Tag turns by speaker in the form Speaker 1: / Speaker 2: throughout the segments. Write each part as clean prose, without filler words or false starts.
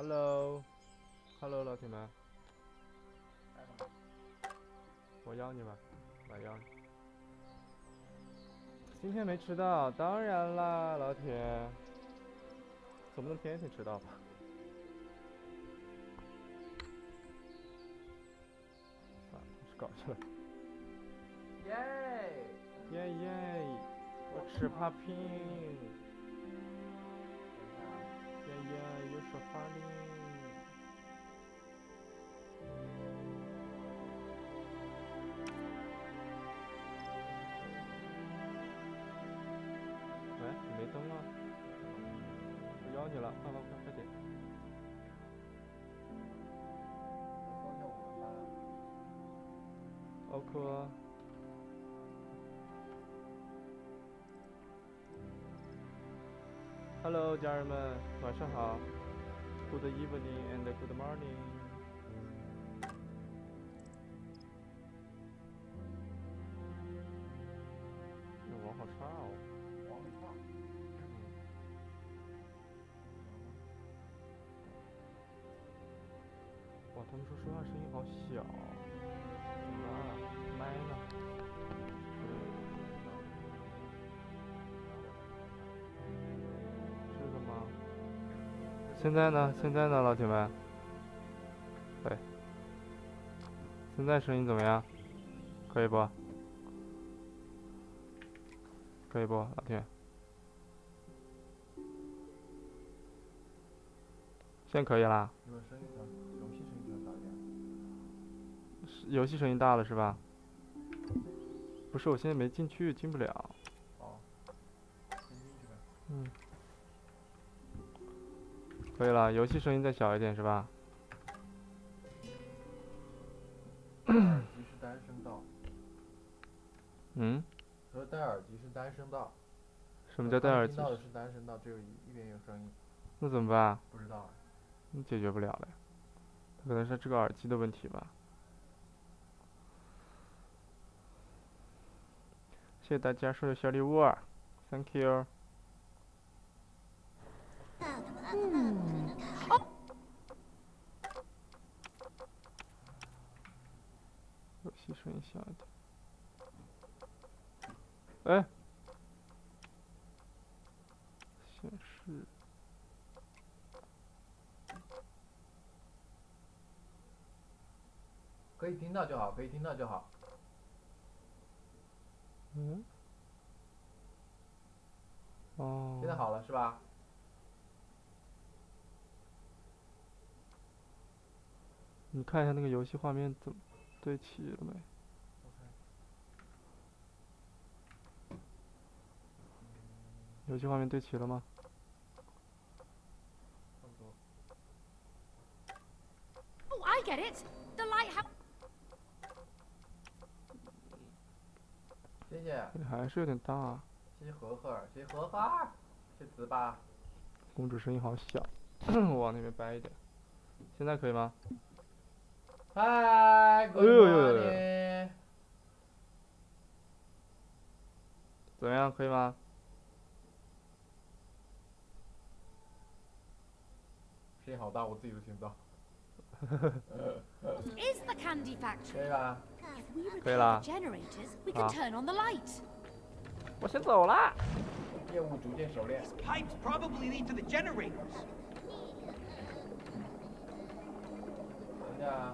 Speaker 1: ，Hello，Hello，老铁们，我邀你们，我邀你。今天没迟到，当然啦，老铁，总不能天天迟到吧？啊，是搞去了。
Speaker 2: 耶
Speaker 1: 耶耶，我吃爬屏。耶耶，又说话哩。喂，你没灯啊？我邀你了，快快快快点！奥克。Hello， 家人们，晚上好。Good evening and good morning。网好差哦。
Speaker 2: 网很差。
Speaker 1: 哇，他们说话声音好小。啊，麦呢？是的吗？现在呢？现在呢，老铁们？喂，现在声音怎么样？可以不？可以不，老铁？现在可以啦。
Speaker 2: 你们声音调，游戏声音调小一点。
Speaker 1: 游戏声音大了是吧？不是，我现在没进去，进不了。
Speaker 2: 哦，先进去呗。
Speaker 1: 嗯。可以了，游戏声音再小一点是吧？
Speaker 2: 耳机是单声道。
Speaker 1: 嗯？
Speaker 2: 他说戴耳机是单声道。
Speaker 1: 什么叫戴耳机？
Speaker 2: 听到的是单声道，只有一边有声音。
Speaker 1: 那怎么办？
Speaker 2: 不知道。
Speaker 1: 你解决不了了呀。可能是这个耳机的问题吧。谢谢大家送的小礼物 ，Thank you。游戏声音小一点。哎，显示。
Speaker 2: 可以听到就好，可以听到就好。
Speaker 1: 嗯？哦。
Speaker 2: 现在好了是吧？
Speaker 1: 你看一下那个游戏画面怎么对齐了没？游戏画面对齐了吗？
Speaker 2: 差不多。
Speaker 3: Oh, I get it. The lighthouse.
Speaker 2: 谢谢。
Speaker 1: 还是有点大。
Speaker 2: 谢谢呵呵，谢谢呵呵，谢谢糍粑。
Speaker 1: 公主声音好小，我往那边掰一点。现在可以吗？
Speaker 2: 嗨，Good morning。
Speaker 1: 怎么样，可以吗？
Speaker 2: 声音好大，我自己都听不到。
Speaker 3: Is the candy factory?
Speaker 2: 可以吧？
Speaker 1: 可以啦。
Speaker 3: Generators, we can turn on the light.
Speaker 1: 我先走啦。
Speaker 2: 业务逐渐熟练。
Speaker 4: These pipes probably lead to the generators.
Speaker 2: 等一下啊。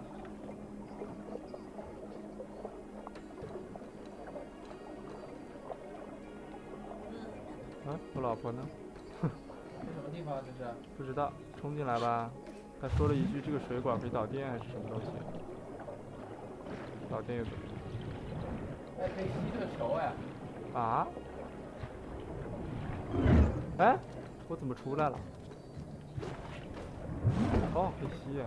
Speaker 1: 啊，我老婆呢？
Speaker 2: 这什么地方这是？
Speaker 1: 不知道，冲进来吧。他说了一句：“这个水管可以导电还是什么东西？”导电又怎么样？
Speaker 2: 哎，可以吸这个球哎。
Speaker 1: 啊？哎，我怎么出来了？哦，可以吸。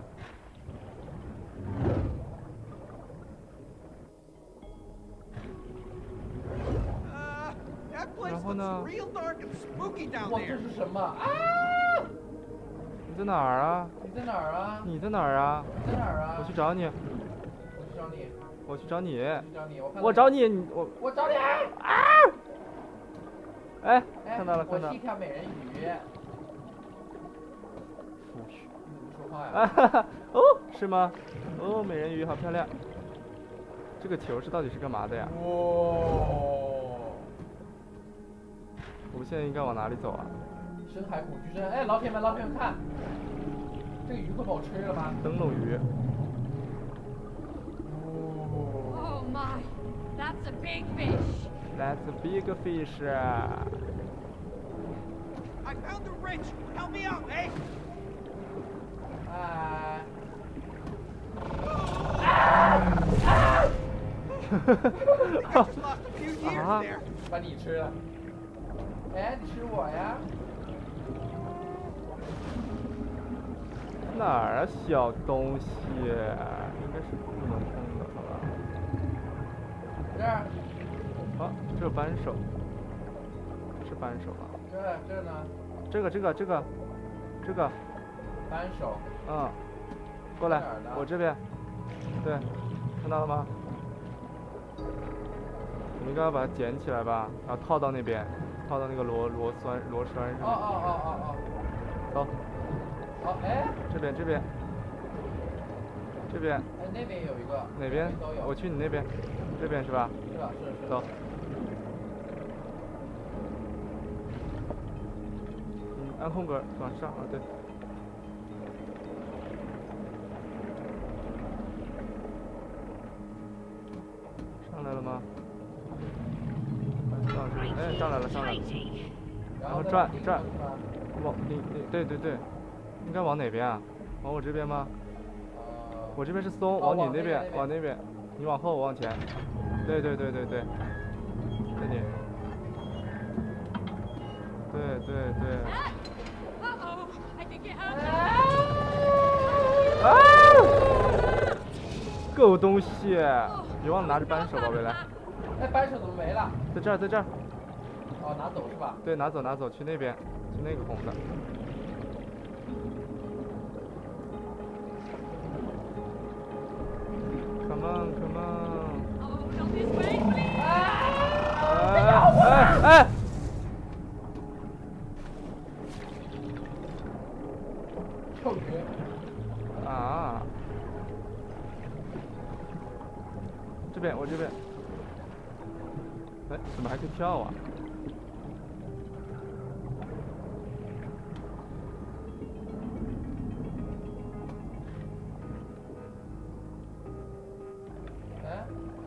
Speaker 1: 然后呢？
Speaker 2: 哇，这是什么啊？
Speaker 1: 你在哪儿啊？
Speaker 2: 你在哪儿啊？
Speaker 1: 你在哪儿啊？
Speaker 2: 你在哪儿啊？
Speaker 1: 我去找你。
Speaker 2: 我去找你。
Speaker 1: 我去找你。
Speaker 2: 我找你，
Speaker 1: 我
Speaker 2: 找你啊！
Speaker 1: 哎，看到了，看到了。
Speaker 2: 我是一条美人鱼。
Speaker 1: 不许。
Speaker 2: 你怎么说快
Speaker 1: 啊哈哈，哦，是吗？哦，美人鱼好漂亮。这个球到底是干嘛的呀？
Speaker 2: 哇！
Speaker 1: 我们现在应该往哪里走啊？
Speaker 2: 深海恐惧症，哎，老铁们，看，这个鱼会把我吃了吗？
Speaker 1: 灯笼鱼。
Speaker 3: Oh my, that's a big fish.
Speaker 1: That's a big fish.
Speaker 4: I found the wrench. Help me out, eh?
Speaker 2: 哎，
Speaker 4: I just lost a few years there.
Speaker 2: 把你吃了。哎，你吃我呀？
Speaker 1: 哪儿啊，小东西？应该是不能碰的，好吧？
Speaker 2: 这儿，
Speaker 1: 啊，这扳手，是扳手吧？
Speaker 2: 这呢？
Speaker 1: 这个，
Speaker 2: 扳手。
Speaker 1: 嗯，过来
Speaker 2: 哪儿呢，
Speaker 1: 我这边，对，看到了吗？我们应该要把它捡起来吧，然后套到那边，套到那个螺栓上面。
Speaker 2: 哦。
Speaker 1: 走，
Speaker 2: 好，哎，
Speaker 1: 这边，
Speaker 2: 哎，那边有一个。
Speaker 1: 哪边？
Speaker 2: 都有。
Speaker 1: 我去你那边，这边是吧？
Speaker 2: 是吧？是。
Speaker 1: 走。按空格往上啊，对。上来了吗？哎，上来了。然后转，往你对，应该往哪边啊？往我这边吗？我这边是松，往你那边，往那边，你往后，我往前。对，在你。对。
Speaker 3: Uh-oh, I think it hurt.
Speaker 1: 啊！狗东西，别忘了拿着扳手吧，未来。
Speaker 2: 哎，扳手怎么没了？
Speaker 1: 在这儿。
Speaker 2: 哦，拿走是吧？
Speaker 1: 对，拿走，去那边，去那个红的。Come on.
Speaker 3: Oh, not this way, please.
Speaker 1: 哎！
Speaker 2: 臭鱼。
Speaker 1: 啊！我这边。哎，怎么还可以跳啊？
Speaker 2: 哎，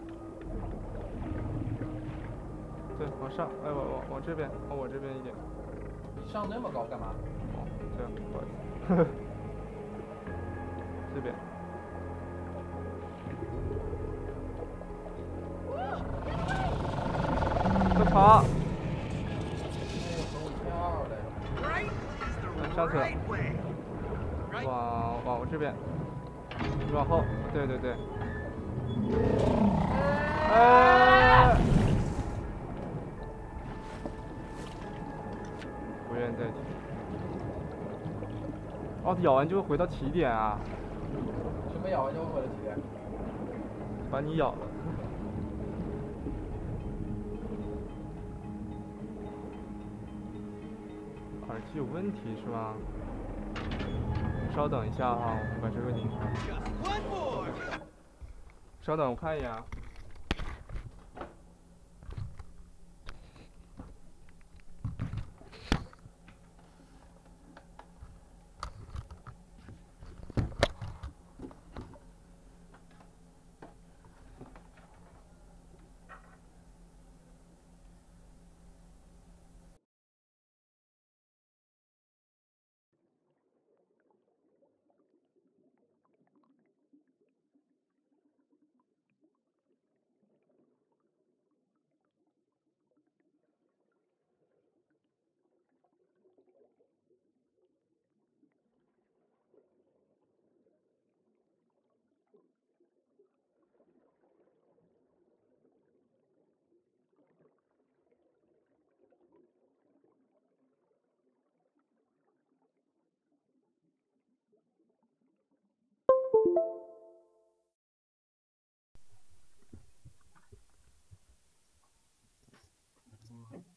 Speaker 1: 对，往上，哎，往这边，往我这边一点。
Speaker 2: 你上那么高干嘛？
Speaker 1: 哦，这样，不好意思。这边。快跑！
Speaker 2: 哎呦，狗跳嘞！
Speaker 4: Right is the
Speaker 1: 上去了。
Speaker 4: right way. Right.
Speaker 1: 往我这边，你往后，对。哎！不愿再提。哦，咬完就会回到起点啊！
Speaker 2: 什么咬完就会回来起点？
Speaker 1: 把你咬了。耳机有问题是吧？你稍等一下啊，我把这个拧开。
Speaker 4: Just one more.
Speaker 1: 稍等，我看一眼啊。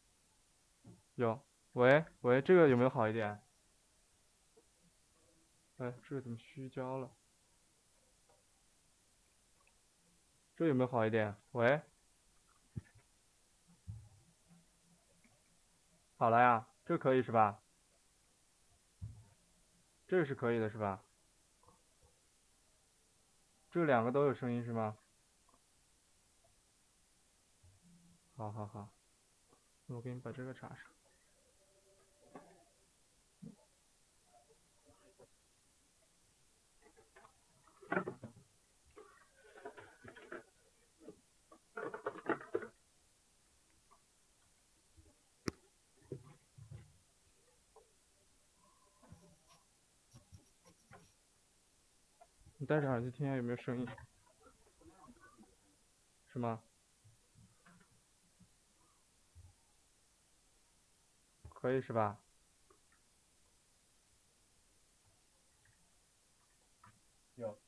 Speaker 1: 有，喂，这个有没有好一点？ 哎，这个怎么虚焦了？这有没有好一点？喂，好了呀，这可以是吧？这个是可以的是吧？这两个都有声音是吗？好好好，那我给你把这个插上。你戴着耳机听一下有没有声音？是吗？可以是吧？
Speaker 2: 有。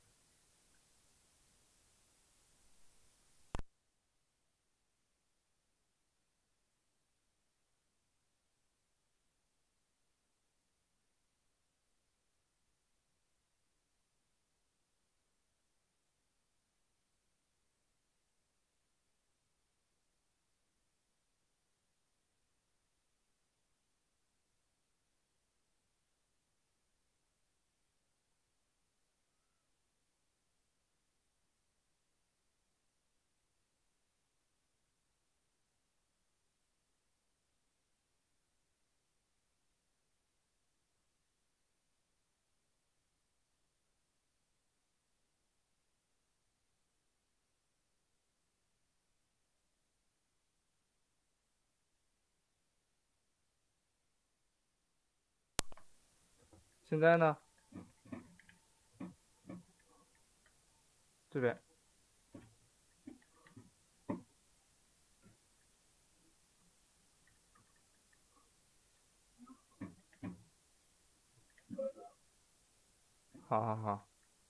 Speaker 1: 现在呢？这边。好好好。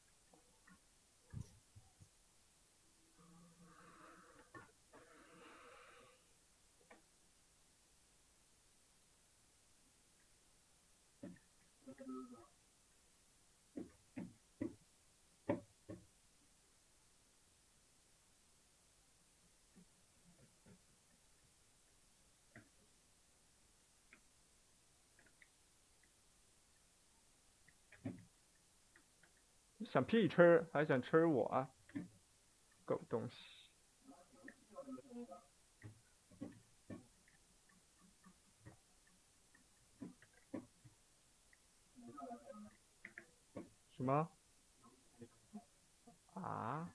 Speaker 1: 想屁吃，还想吃我啊？狗东西！什么？啊？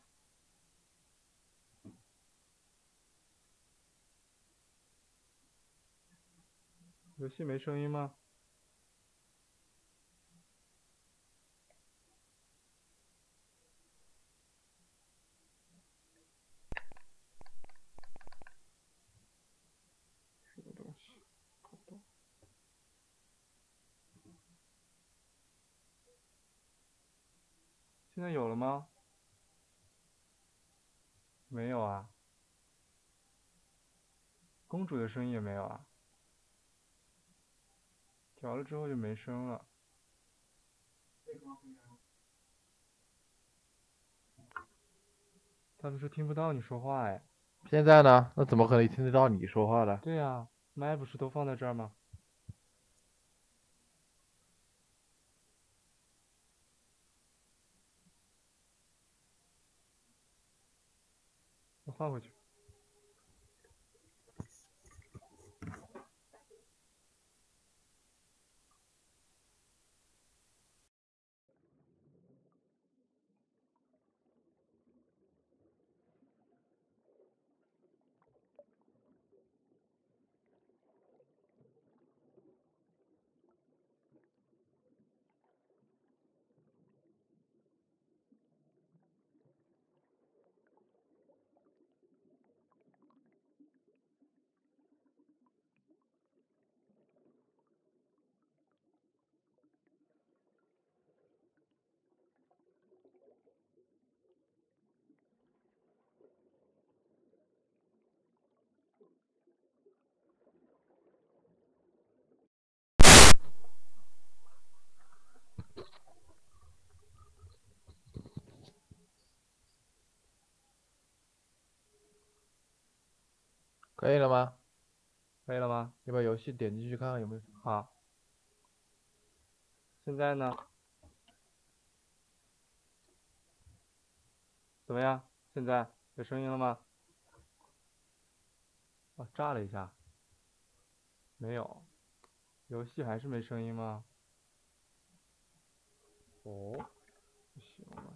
Speaker 1: 游戏没声音吗？什么东西？现在有了吗？没有啊。公主的声音也没有啊。调了之后就没声了。他们说听不到你说话哎。
Speaker 2: 现在呢？那怎么可能听得到你说话的？
Speaker 1: 对呀，麦不是都放在这儿吗？我换回去。
Speaker 5: 可以了吗？
Speaker 1: 可以了吗？
Speaker 5: 你把游戏点进去看看有没有。
Speaker 1: 好。现在呢？怎么样？现在有声音了吗？哦，炸了一下。没有。游戏还是没声音吗？哦，不行了。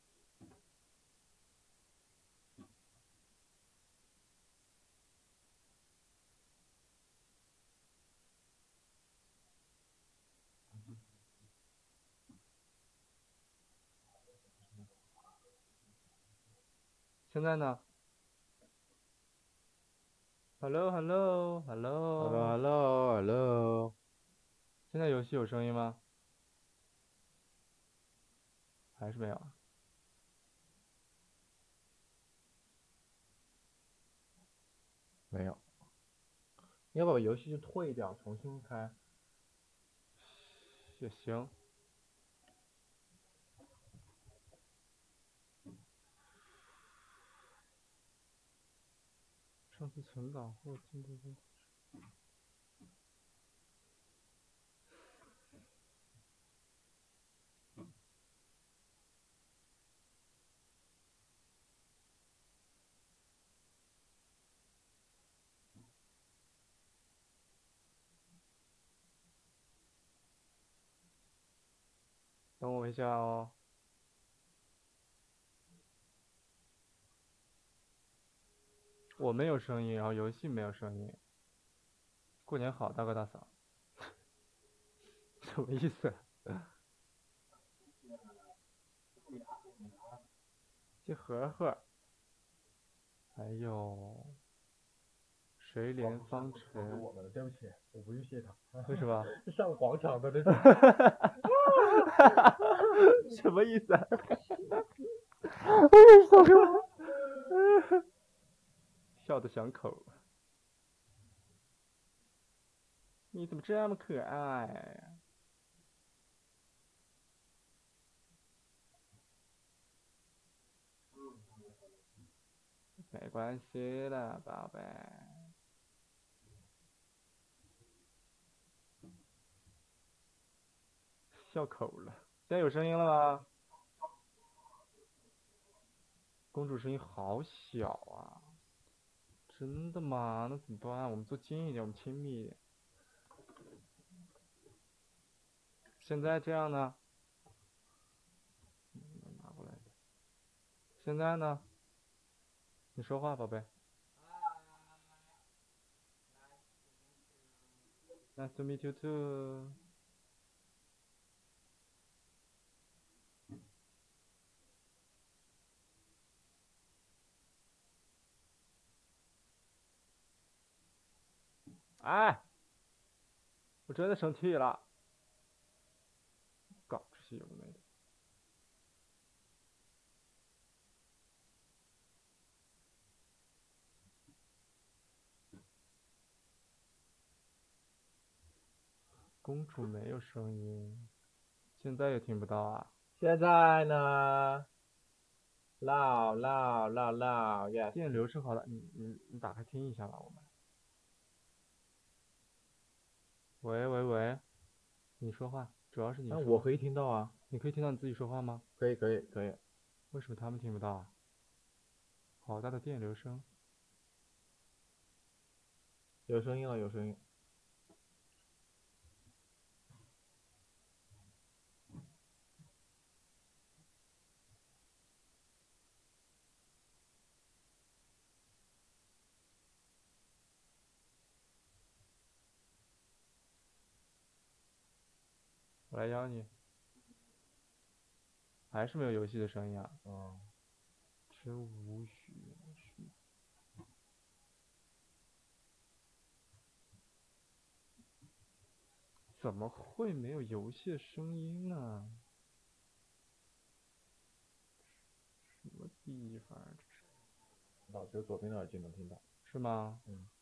Speaker 1: 现在呢 ？Hello Hello Hello。
Speaker 5: Hello Hello Hello。
Speaker 1: 现在游戏有声音吗？还是没有？
Speaker 5: 没有。你要把游戏就退掉，重新开。
Speaker 1: 也行。上次存档后进度不。等我一下哦。我没有声音，然后游戏没有声音。过年好，大哥大嫂。什么意思？谢盒盒。还有谁连方辰？
Speaker 5: 我们对不起，我不用谢他。
Speaker 1: 为什么？
Speaker 5: 上广场的那种。
Speaker 1: 什么意思？笑得响口。你怎么这么可爱？没关系的，宝贝。笑口了。现在有声音了吗？公主声音好小啊。真的吗？那怎么办？我们坐近一点，我们亲密一点。现在这样呢？拿过来的。现在呢？你说话，宝贝。Nice to meet you too。哎，我真的生气了。搞这些有的没的。公主没有声音，现在也听不到啊。
Speaker 5: 现在呢？唠 yes。
Speaker 1: 电流是好的，你打开听一下吧，我们。喂喂喂，你说话，主要是你说。
Speaker 5: 我可以听到啊。
Speaker 1: 你可以听到你自己说话吗？
Speaker 5: 可以。
Speaker 1: 为什么他们听不到啊？好大的电流声。
Speaker 5: 有声音了，有声音。
Speaker 1: 我来邀你。还是没有游戏的声音啊。真无语。怎么会没有游戏的声音呢？什么地方？
Speaker 5: 只有左边的耳机能听到。
Speaker 1: 是吗？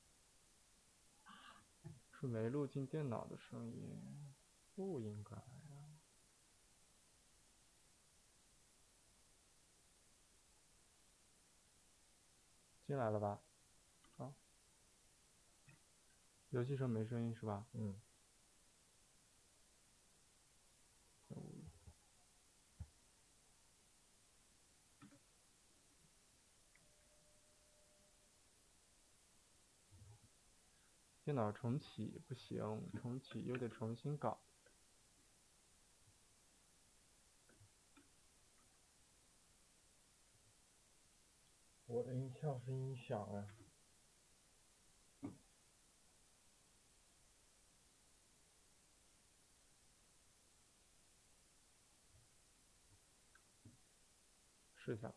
Speaker 1: 是没录进电脑的声音，不应该呀。进来了吧？好。 游戏声没声音是吧？
Speaker 5: 嗯。
Speaker 1: 电脑重启不行，重启又得重新搞。
Speaker 5: 我的音效是音响啊。
Speaker 1: 试一下。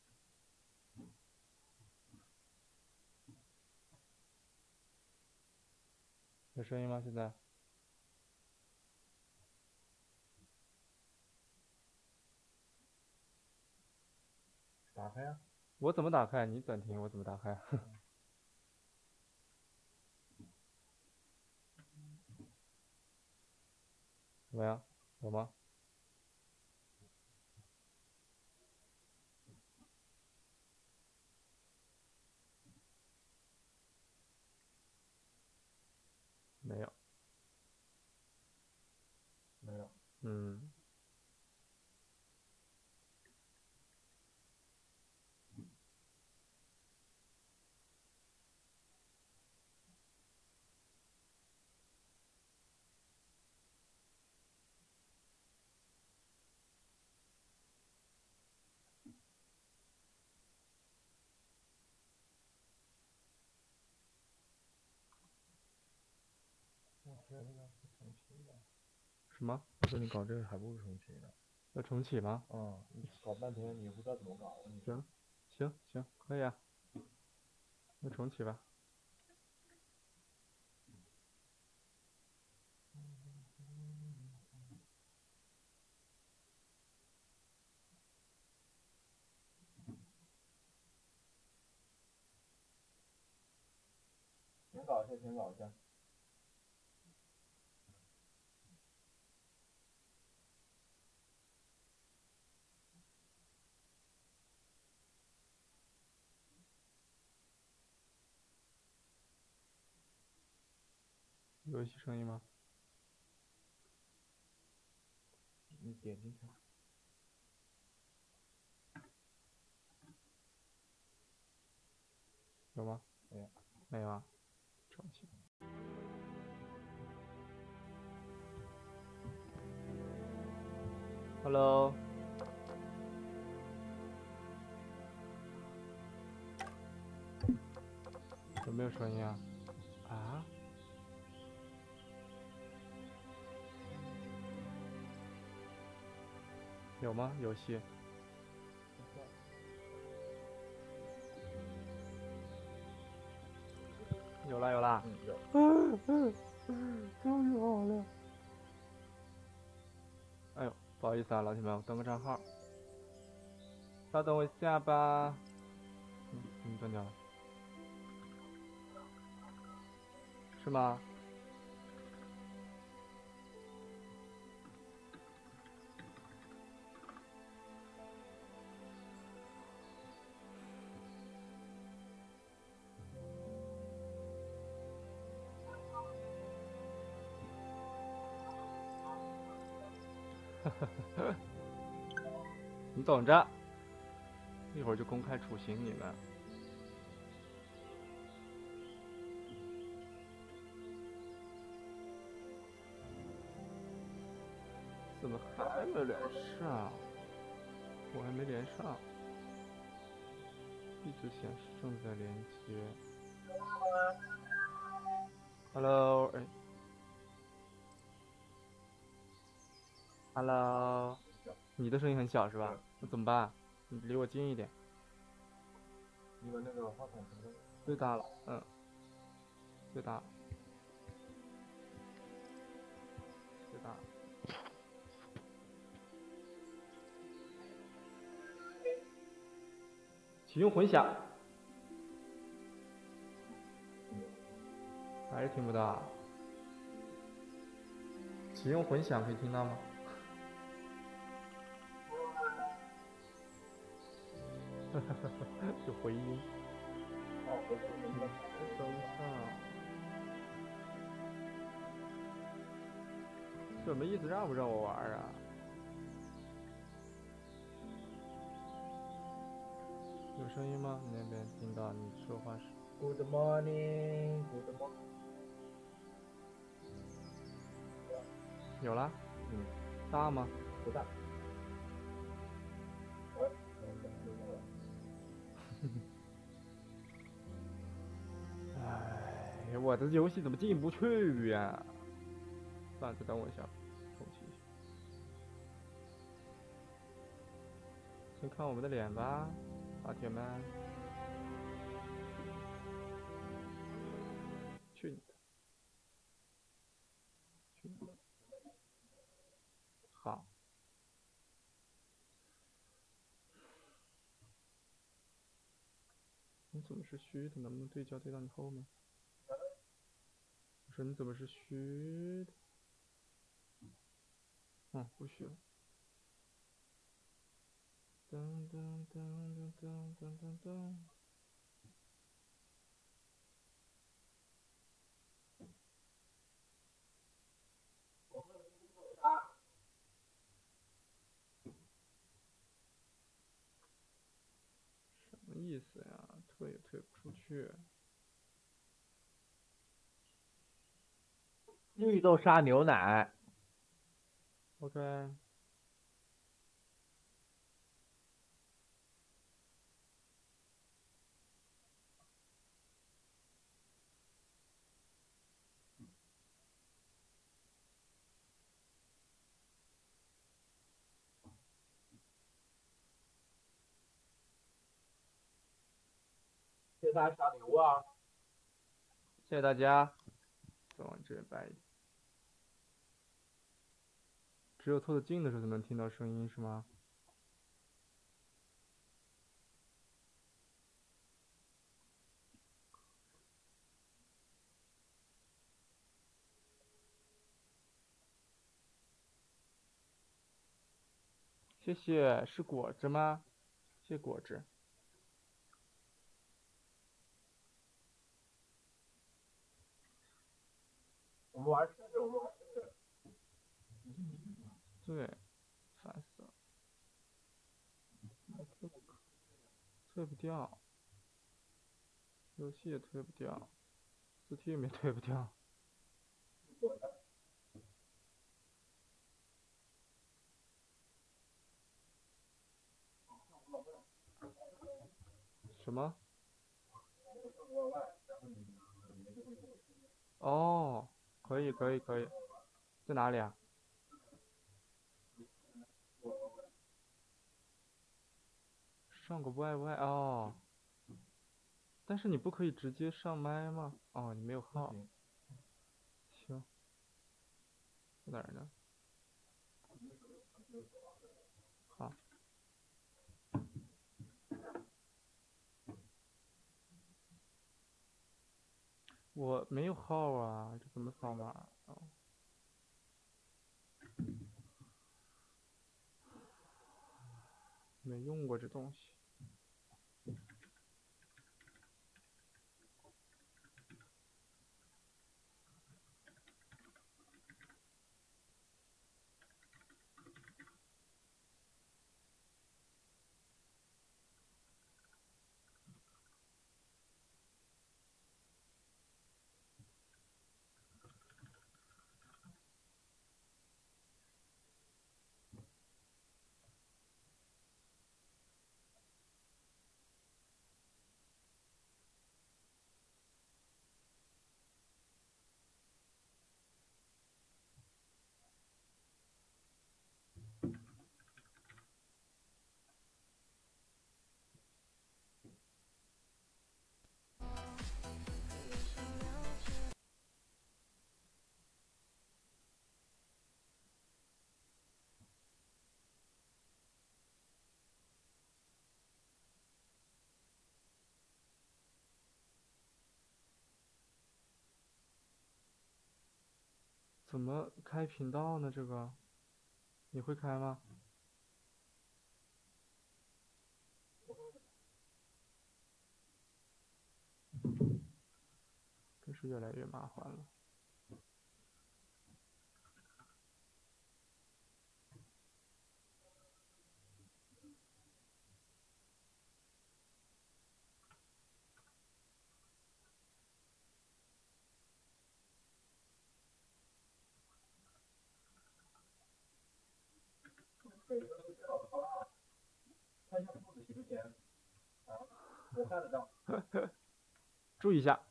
Speaker 1: 有声音吗？现在？
Speaker 5: 打开呀。
Speaker 1: 我怎么打开？你暂停，我怎么打开？怎么样？有吗？没有。
Speaker 5: 没有。
Speaker 1: 嗯。
Speaker 5: 我觉得要是重启的。
Speaker 1: 什么？
Speaker 5: 我说你搞这个还不如重启呢。
Speaker 1: 要重启吗？
Speaker 5: 你搞半天你也不知道怎么搞。
Speaker 1: 行，行行，可以啊。那重启吧。
Speaker 5: 先搞一下，先搞一下。
Speaker 1: 游戏声音吗？
Speaker 5: 你点进去。
Speaker 1: 有吗？
Speaker 5: 没有。
Speaker 1: 没有啊。重启。Hello。有没有声音啊？啊？有吗？游戏？有啦有啦。
Speaker 5: 有。
Speaker 1: 终于好了。哎呦，不好意思啊，老铁们，我登个账号。稍等我一下吧。断掉了。是吗？你等着，一会儿就公开处刑你们。怎么还没连上？我还没连上，一直显示正在连接。Hello， 哎。Hello， 你的声音很小是吧？那怎么办？你离我近一点。
Speaker 5: 你把那个话筒什么的。
Speaker 1: 最大了，最大了，最大了。启用混响。还是听不到。启用混响可以听到吗？有回音。
Speaker 5: 哦，回声。
Speaker 1: 登上。 什么意思？让不让我玩啊？有声音吗？你那边听到你说话是
Speaker 5: Good morning, good morning。
Speaker 1: 有啦？
Speaker 5: 嗯，
Speaker 1: 大吗？
Speaker 5: 不大。
Speaker 1: 哎，我的游戏怎么进不去呀？算了，再等我一下，重启一下。先看我们的脸吧，老铁们。去你的！去你的！好。你怎么是虚的？能不能对焦对到你后面？我说你怎么是虚的？不虚了。噔噔噔噔噔噔噔噔。什么意思呀？退也退不出去。
Speaker 5: 绿豆沙牛奶。
Speaker 1: OK。
Speaker 5: 谢谢大家小礼物啊！
Speaker 1: 谢谢大家。再往这边摆一点。只有凑得近的时候才能听到声音是吗？谢谢，是果汁吗？谢谢果汁。
Speaker 5: 我们玩吃的。
Speaker 1: 对，烦死了。退不掉，游戏也退不掉，Steam 也退不掉。什么？哦，可以可以可以，在哪里啊？上个 YY 哦，但是你不可以直接上麦吗？哦，你没有号。行，在哪儿呢？好。我没有号啊，这怎么扫码？哦，没用过这东西。怎么开频道呢？这个，你会开吗？真是越来越麻烦了。 注意一下。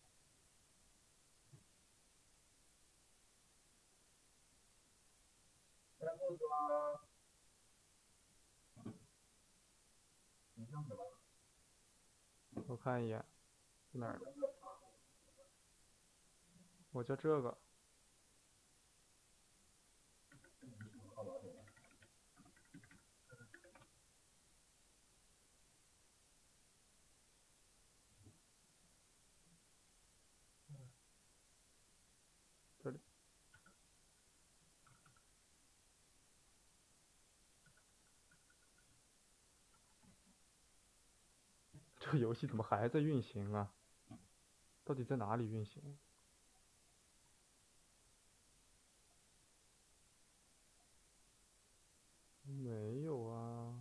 Speaker 1: 我看一眼，哪儿？我叫这个。这里。这个游戏怎么还在运行啊？到底在哪里运行？没有啊。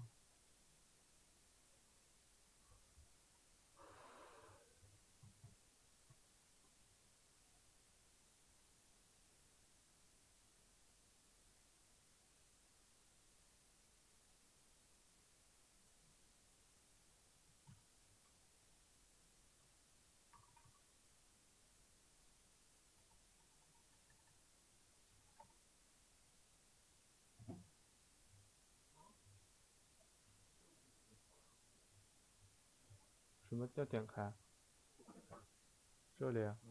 Speaker 1: 什么叫点开？这里啊。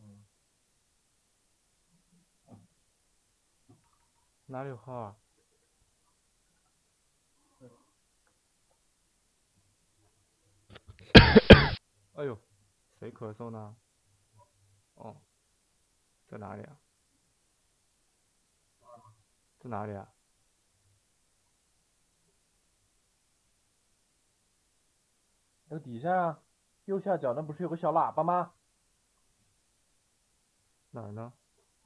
Speaker 1: 哪里有号啊？哎呦，谁咳嗽呢？哦，在哪里啊？在哪里啊？
Speaker 5: 那个底下右下角那不是有个小喇叭吗？
Speaker 1: 哪儿呢？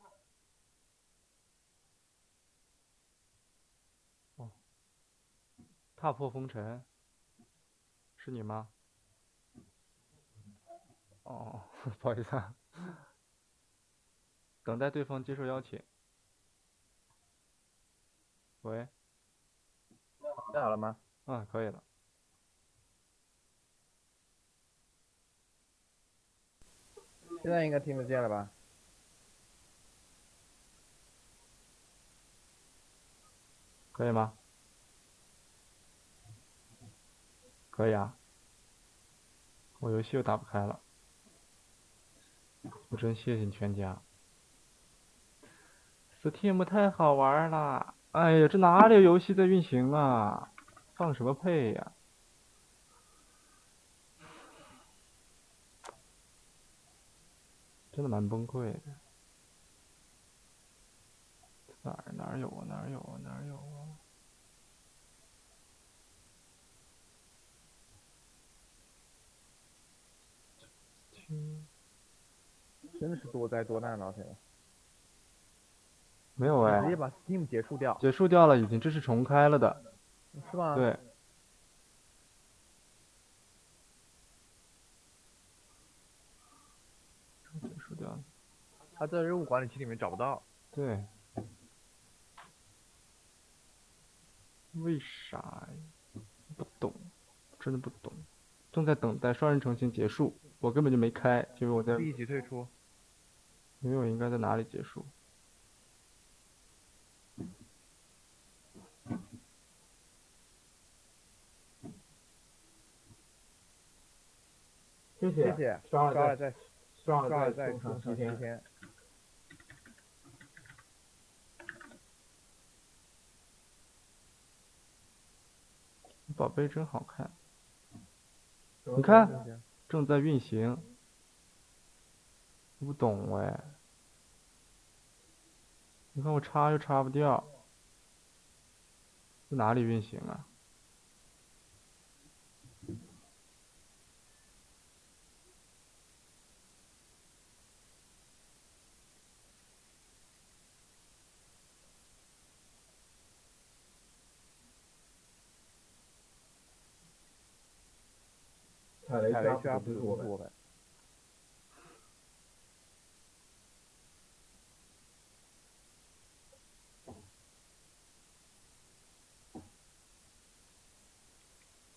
Speaker 1: 哦，踏破风尘，是你吗？哦，不好意思啊。等待对方接受邀请。喂。
Speaker 5: 带好了吗？
Speaker 1: 嗯，可以了。
Speaker 5: 现在应该听得见了吧？
Speaker 1: 可以吗？可以啊。我游戏又打不开了。我真谢谢你全家。Steam 太好玩了。哎呀，这哪里有游戏在运行啊？放什么配呀？真的蛮崩溃的。哪儿有啊？哪儿有啊？哪儿有啊？
Speaker 5: 真的是多灾多难，老铁。
Speaker 1: 没有哎。
Speaker 5: 直接把 Steam 结束掉。
Speaker 1: 结束掉了，已经，这是重开了的。
Speaker 5: 是吗？
Speaker 1: 对。结束掉了。
Speaker 5: 他在任务管理器里面找不到。
Speaker 1: 对。为啥呀？不懂，真的不懂。正在等待双人成行结束，我根本就没开，因为我在。
Speaker 5: 立即退出。
Speaker 1: 没有，应该在哪里结束？谢谢。
Speaker 5: 谢谢。刷了再充10天。
Speaker 1: 宝贝真好看。你看，正在运行。我不懂哎。你看我插又插不掉。在哪里运行啊？
Speaker 5: 踩雷区不是我呗。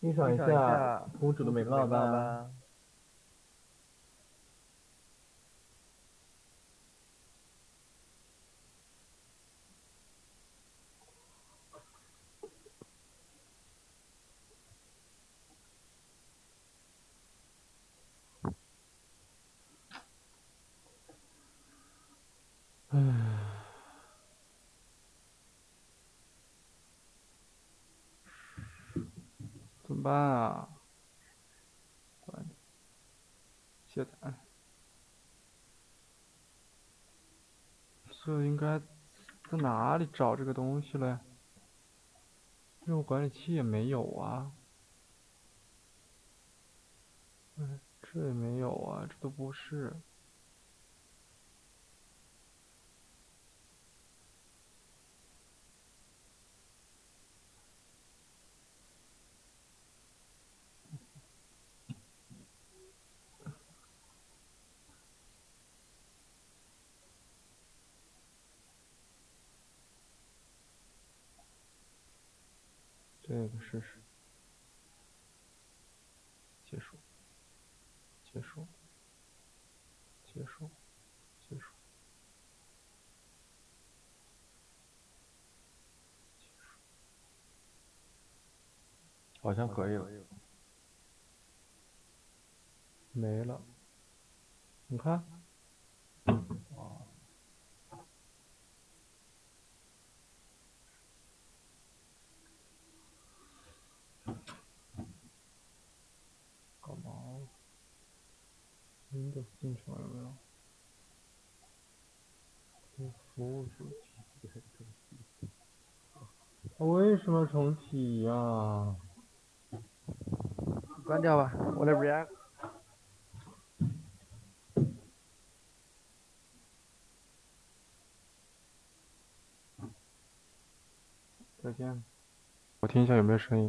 Speaker 5: 欣赏一下公主的美貌吧。
Speaker 1: 怎么办啊？现在，这应该在哪里找这个东西嘞？任务管理器也没有啊。这也没有啊，这都不是。这个试试，结束，结束，结束，结束，
Speaker 5: 好像可以了。
Speaker 1: 没了，你看。干嘛？Windows 进去了有没有？服务主题。为什么重启呀？
Speaker 5: 关掉吧，我来 react。
Speaker 1: 再见。我听一下有没有声音。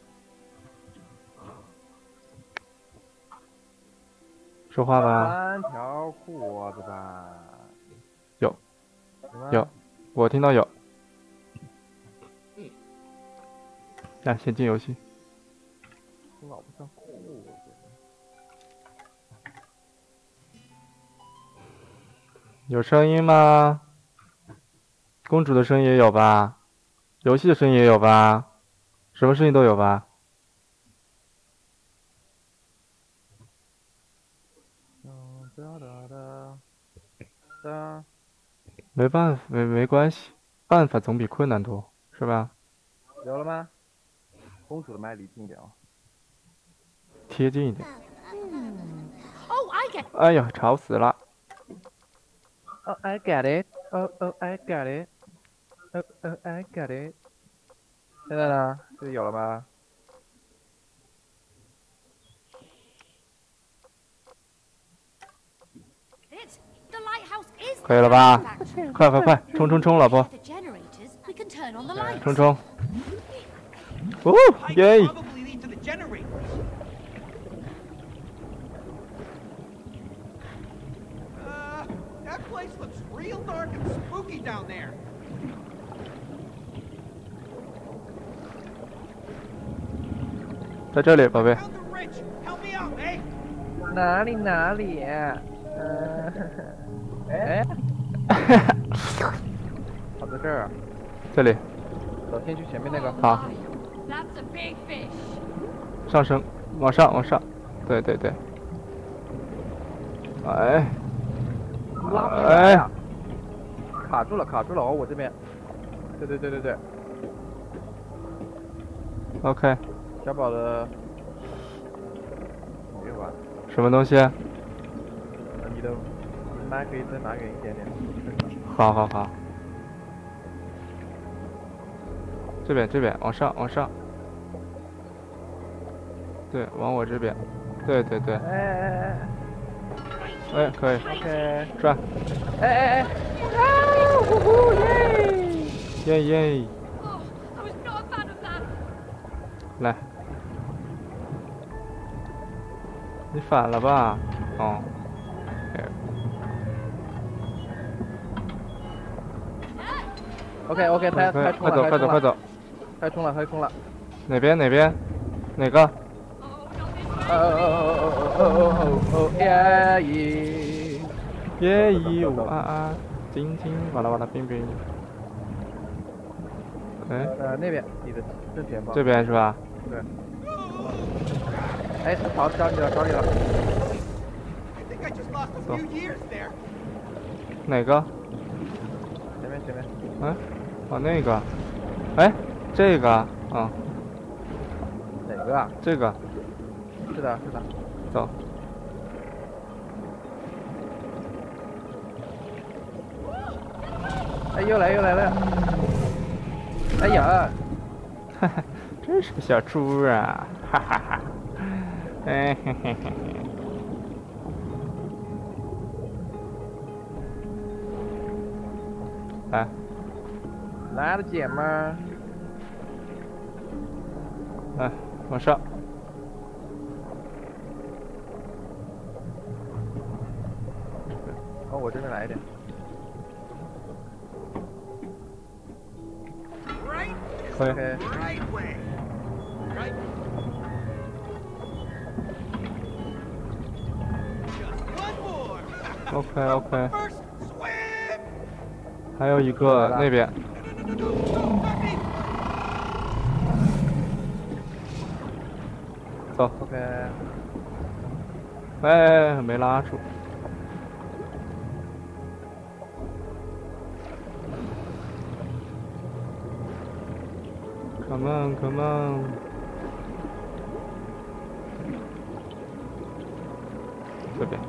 Speaker 1: 说话吧。
Speaker 5: 3条裤子吧。
Speaker 1: 有。有，我听到有。来，先进游戏。
Speaker 5: 我老不穿裤子。
Speaker 1: 有声音吗？公主的声音也有吧？游戏的声音也有吧？什么声音都有吧？没办法，没关系，办法总比困难多，是吧？
Speaker 5: 有了吗？公主的麦离近一点哦。
Speaker 1: 贴近一点。
Speaker 3: Oh, I get.
Speaker 1: 哎呀，吵死了。
Speaker 5: Oh, I got it. Oh, I got it. Oh, I got it. 现在呢？这有了吗？
Speaker 1: 可以了吧？快快快，冲冲冲，老婆！冲冲！哦，耶！
Speaker 4: That place looks real dark and spooky down there.
Speaker 1: 在这里，宝贝。
Speaker 4: Found the rich. Help me out, eh?
Speaker 5: 哪里？哎，好，在这儿。
Speaker 1: 这里。
Speaker 5: 走，先去前面那个。
Speaker 1: 好。上升，往上。对。哎。哎。卡住了哦，我这边。对。OK。
Speaker 5: 小宝的。没有啊。
Speaker 1: 什么东西？
Speaker 5: 你的麦可以再拿远一点点。
Speaker 1: 好。这边，往上。对，往我这边。对。哎，可以。
Speaker 5: OK。
Speaker 1: 转。
Speaker 5: 哎！呼呼
Speaker 1: 耶！来。你反了吧？哦。
Speaker 5: OK，快走。太冲了。
Speaker 1: 哪边？ 哪个？
Speaker 5: 耶咦！
Speaker 1: 耶咦呜啊啊，晶晶哇啦哇啦冰冰。哎，
Speaker 5: 那边你的正前方。
Speaker 1: 这边是吧？
Speaker 5: 对。哎，好，找你了，找你了。
Speaker 4: I think I just lost a few years there.
Speaker 1: 哪个？
Speaker 5: 前面前面。
Speaker 1: 哎，哦那个，哎，这个啊。
Speaker 5: 哪个啊？
Speaker 1: 这个。
Speaker 5: 是的，是的。
Speaker 1: 走。
Speaker 5: 哎，又来了！哎呀，
Speaker 1: 哈哈，真是个小猪啊！哈哈哈。哎嘿嘿嘿。
Speaker 5: 来了，姐们儿。
Speaker 1: 来，往上。
Speaker 5: 哦，我这边来一点。
Speaker 1: 可以。
Speaker 4: Right way. Right. Just one more.
Speaker 1: OK。
Speaker 4: First swim.
Speaker 1: 还有一个那边。走。
Speaker 5: OK。
Speaker 1: 哎，没拉住。Come on, come on。这边。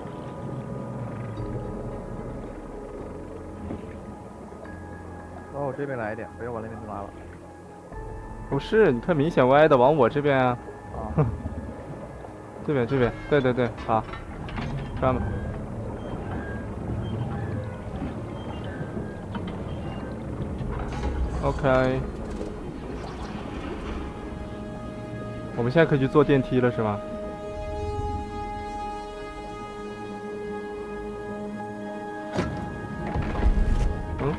Speaker 5: 往我这边来一点，不要往那边拉了。
Speaker 1: 不是，你看明显歪的，往我这边啊。
Speaker 5: 啊。
Speaker 1: 这边，对，好，转吧。OK。我们现在可以去坐电梯了，是吗？嗯。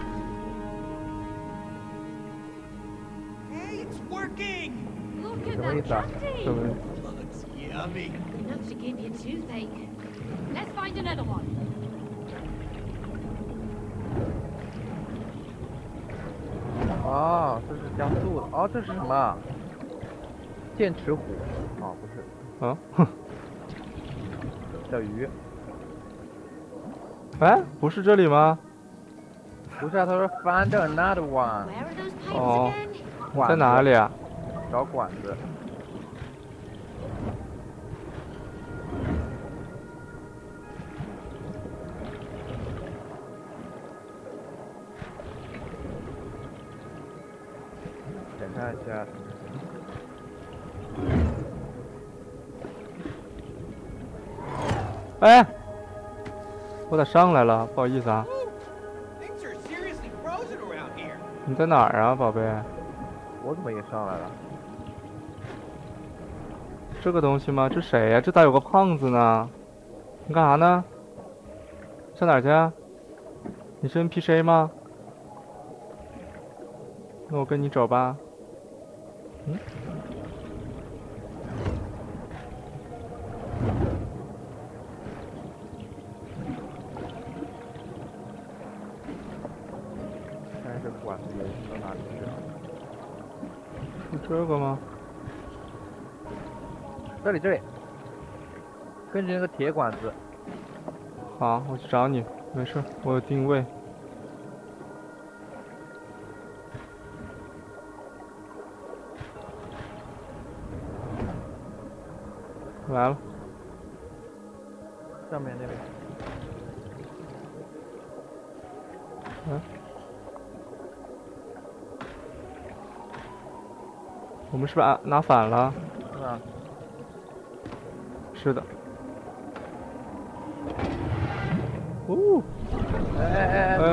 Speaker 4: Hey, it's working.
Speaker 3: Look at
Speaker 5: 什么意
Speaker 3: that
Speaker 5: 思啊？
Speaker 3: candy!
Speaker 1: 什么？
Speaker 4: Looks yummy.
Speaker 3: Enough to give you a toothache. Let's find another one.
Speaker 5: 哦，这是加速的。哦，这是什么？剑齿虎。哦，不是。
Speaker 1: 啊？哼。
Speaker 5: 小鱼。
Speaker 1: 哎，不是这里吗？
Speaker 5: 不是啊，他说 find another one。
Speaker 3: Where are those pipes
Speaker 1: 哦，
Speaker 3: again?
Speaker 1: 在哪里啊？
Speaker 5: 找管子。检查一下。
Speaker 1: 哎，我咋上来了？不好意思啊。
Speaker 4: Things are seriously frozen around here.
Speaker 1: 你在哪儿啊，宝贝？
Speaker 5: 我怎么也上来了？
Speaker 1: 这个东西吗？这谁呀？这咋有个胖子呢？你干啥呢？上哪儿去啊？你是 NPC 吗？那我跟你走吧。嗯？
Speaker 5: 看这管子延伸到哪里去了？
Speaker 1: 是这个吗？
Speaker 5: 这里，跟着那个铁管子。
Speaker 1: 好，我去找你，没事，我有定位。来了。
Speaker 5: 上面那边。
Speaker 1: 嗯。我们是不是拿反了？
Speaker 5: 是吧？
Speaker 1: 是的。哦。哎。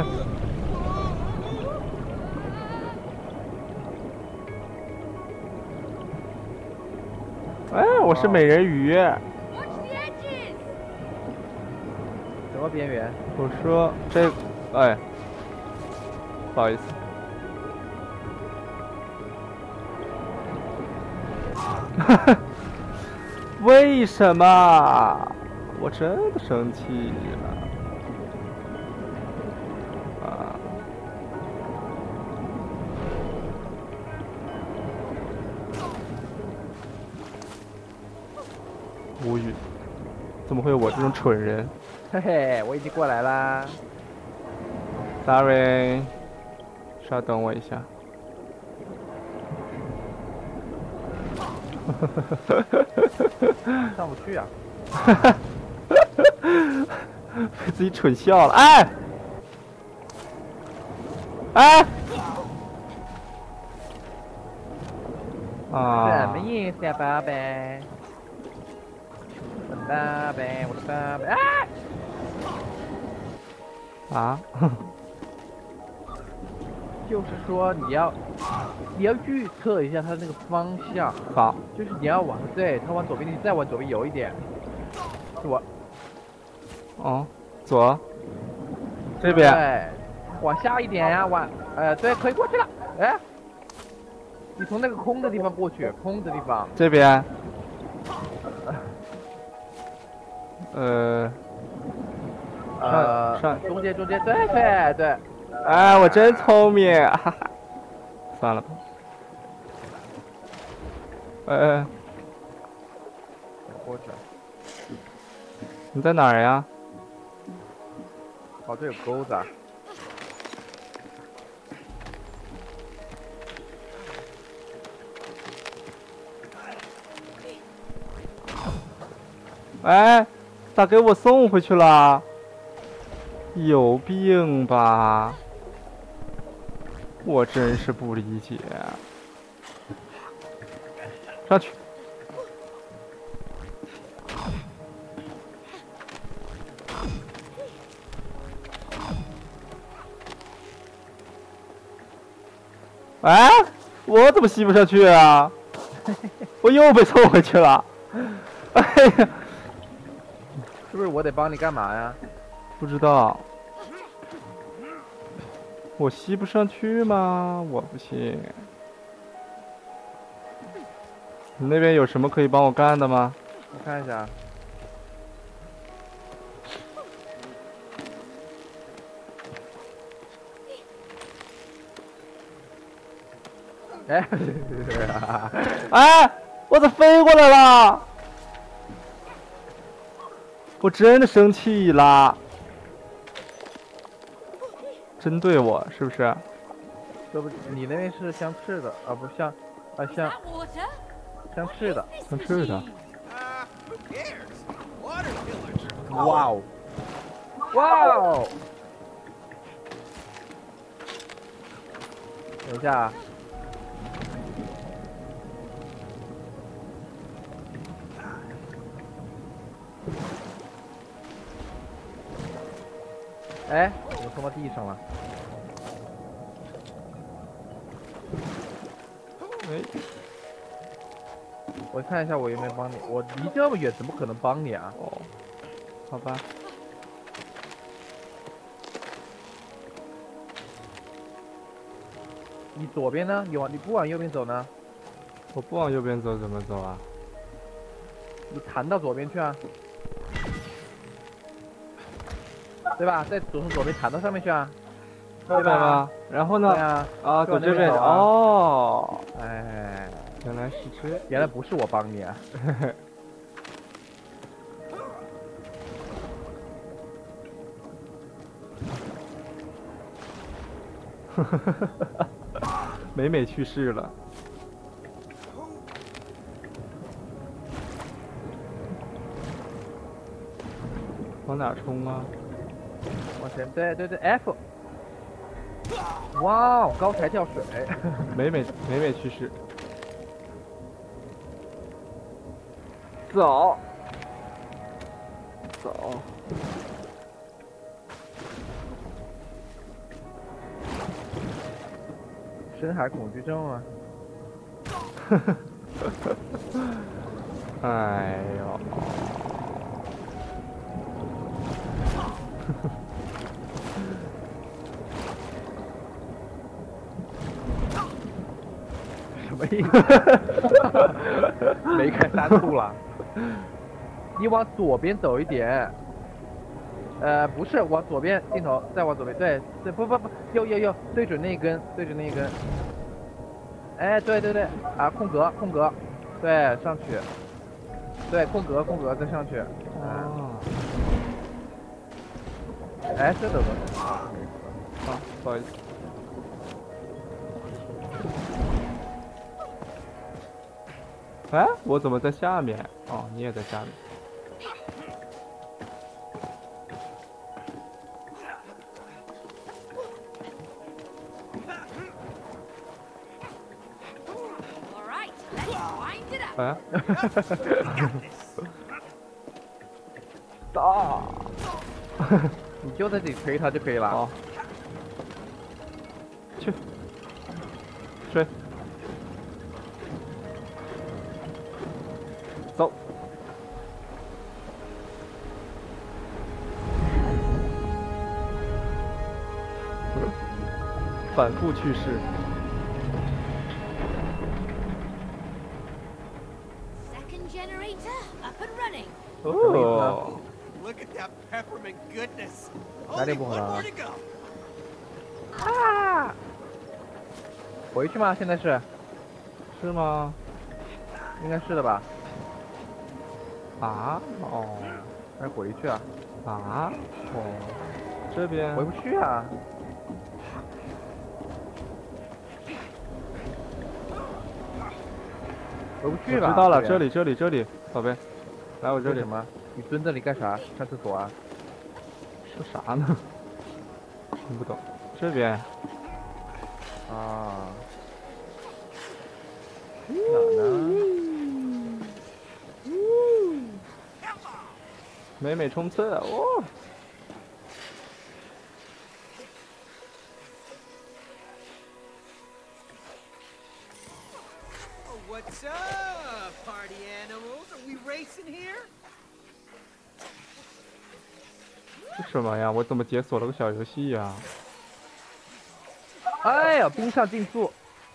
Speaker 1: 哎，我是美人鱼。
Speaker 3: Watch the edges!
Speaker 5: 什么边缘？
Speaker 1: 我说这，哎，不好意思。 为什么？我真的生气了。啊！无语，怎么会有我这种蠢人
Speaker 5: 嘿嘿，我已经过来啦。
Speaker 1: ？Sorry，稍等我一下。
Speaker 5: 上不去啊！
Speaker 1: 被自己蠢笑了，哎，哎，
Speaker 5: 什
Speaker 1: 啊
Speaker 5: 么！意思呀，宝贝？我的宝贝，我的宝贝！啊！
Speaker 1: 啊！
Speaker 5: 就是说你要预测一下它那个方向，
Speaker 1: 好，
Speaker 5: 就是你要往对，它往左边，你再往左边游一点。我
Speaker 1: 哦，左，这边，
Speaker 5: 对，往下一点呀，对，可以过去了。哎，你从那个空的地方过去，空的地方。
Speaker 1: 这边，上，
Speaker 5: 中间，对对。
Speaker 1: 哎，我真聪明，哈哈，算了吧。
Speaker 5: 过去了。
Speaker 1: 你在哪儿呀？
Speaker 5: 哦，这有钩子啊。
Speaker 1: 哎，咋给我送回去了？有病吧！我真是不理解。上去。哎，我怎么吸不上去啊？我又被送回去了。哎呀，
Speaker 5: 是不是我得帮你干嘛呀？
Speaker 1: 不知道。我吸不上去吗？我不信。你那边有什么可以帮我干的吗？
Speaker 5: 我看一下。哎，
Speaker 1: 哎，我咋飞过来了？我真的生气了。针对我是不是？
Speaker 5: 这不，你那边是相斥的，啊不像，啊像
Speaker 3: That water?
Speaker 5: 相斥的。
Speaker 1: 像是的。
Speaker 4: Who cares? Water killers.
Speaker 5: 哇哦，哇哦！等一下啊。哎，我冲到地上了。
Speaker 1: 哎，
Speaker 5: 我看一下我有没有帮你，我离这么远，怎么可能帮你啊？
Speaker 1: 哦，好吧。
Speaker 5: 你左边呢？你不往右边走呢？
Speaker 1: 我不往右边走怎么走啊？
Speaker 5: 你弹到左边去啊，对吧？再从左边弹到上面去啊，对吧？
Speaker 1: 然后呢？
Speaker 5: 对啊，
Speaker 1: 啊，
Speaker 5: 就往那
Speaker 1: 走这边
Speaker 5: 边走啊
Speaker 1: 哦，
Speaker 5: 哎，
Speaker 1: 原来是这。
Speaker 5: 原来不是我帮你啊。
Speaker 1: 美美去世了。往哪冲啊？
Speaker 5: 往前，对对对 ，F。哇哦，高台跳水。
Speaker 1: 美美去世。走。走。
Speaker 5: 深海恐惧症啊！
Speaker 1: 哎呦！
Speaker 5: 什么意思？ 没开3处了。你往左边走一点。不是往左边镜头，再往左边，对，不，右，对准那一根，哎，对，啊，空格，对，上去，对，空格再上去，
Speaker 1: 哦，
Speaker 5: 哎，这怎么？
Speaker 1: 好，不好意思。哎，我怎么在下面？哦，你也在下面。
Speaker 3: All right, let's wind it up.
Speaker 1: 哎，大，
Speaker 5: 你就在这里推它就可以了。
Speaker 1: 好，去，追，走。反复去世。
Speaker 3: Second generator up and running.
Speaker 1: 哦，
Speaker 4: Look at that peppermint goodness.
Speaker 5: 哪里
Speaker 4: Only
Speaker 5: 不好
Speaker 4: one
Speaker 5: 了
Speaker 4: more to go.
Speaker 5: 啊！回去吗？现在是？
Speaker 1: 是吗？
Speaker 5: 应该是的吧？
Speaker 1: 啊？哦，
Speaker 5: 还是回去啊？
Speaker 1: 啊？哦，这边
Speaker 5: 回不去啊！回不去吧？
Speaker 1: 我知道了，
Speaker 5: 对呀
Speaker 1: 这里，宝贝，来我这里
Speaker 5: 这什。么？你蹲这里干啥？上厕所啊？
Speaker 1: 说啥呢？听不懂。这边
Speaker 5: 啊？哪呢？
Speaker 1: 美美冲刺哦！
Speaker 4: Oh, what's up, party animals? Are we racing here?
Speaker 1: 这什么呀？我怎么解锁了个小游戏呀？
Speaker 5: 哎呀，冰上竞速！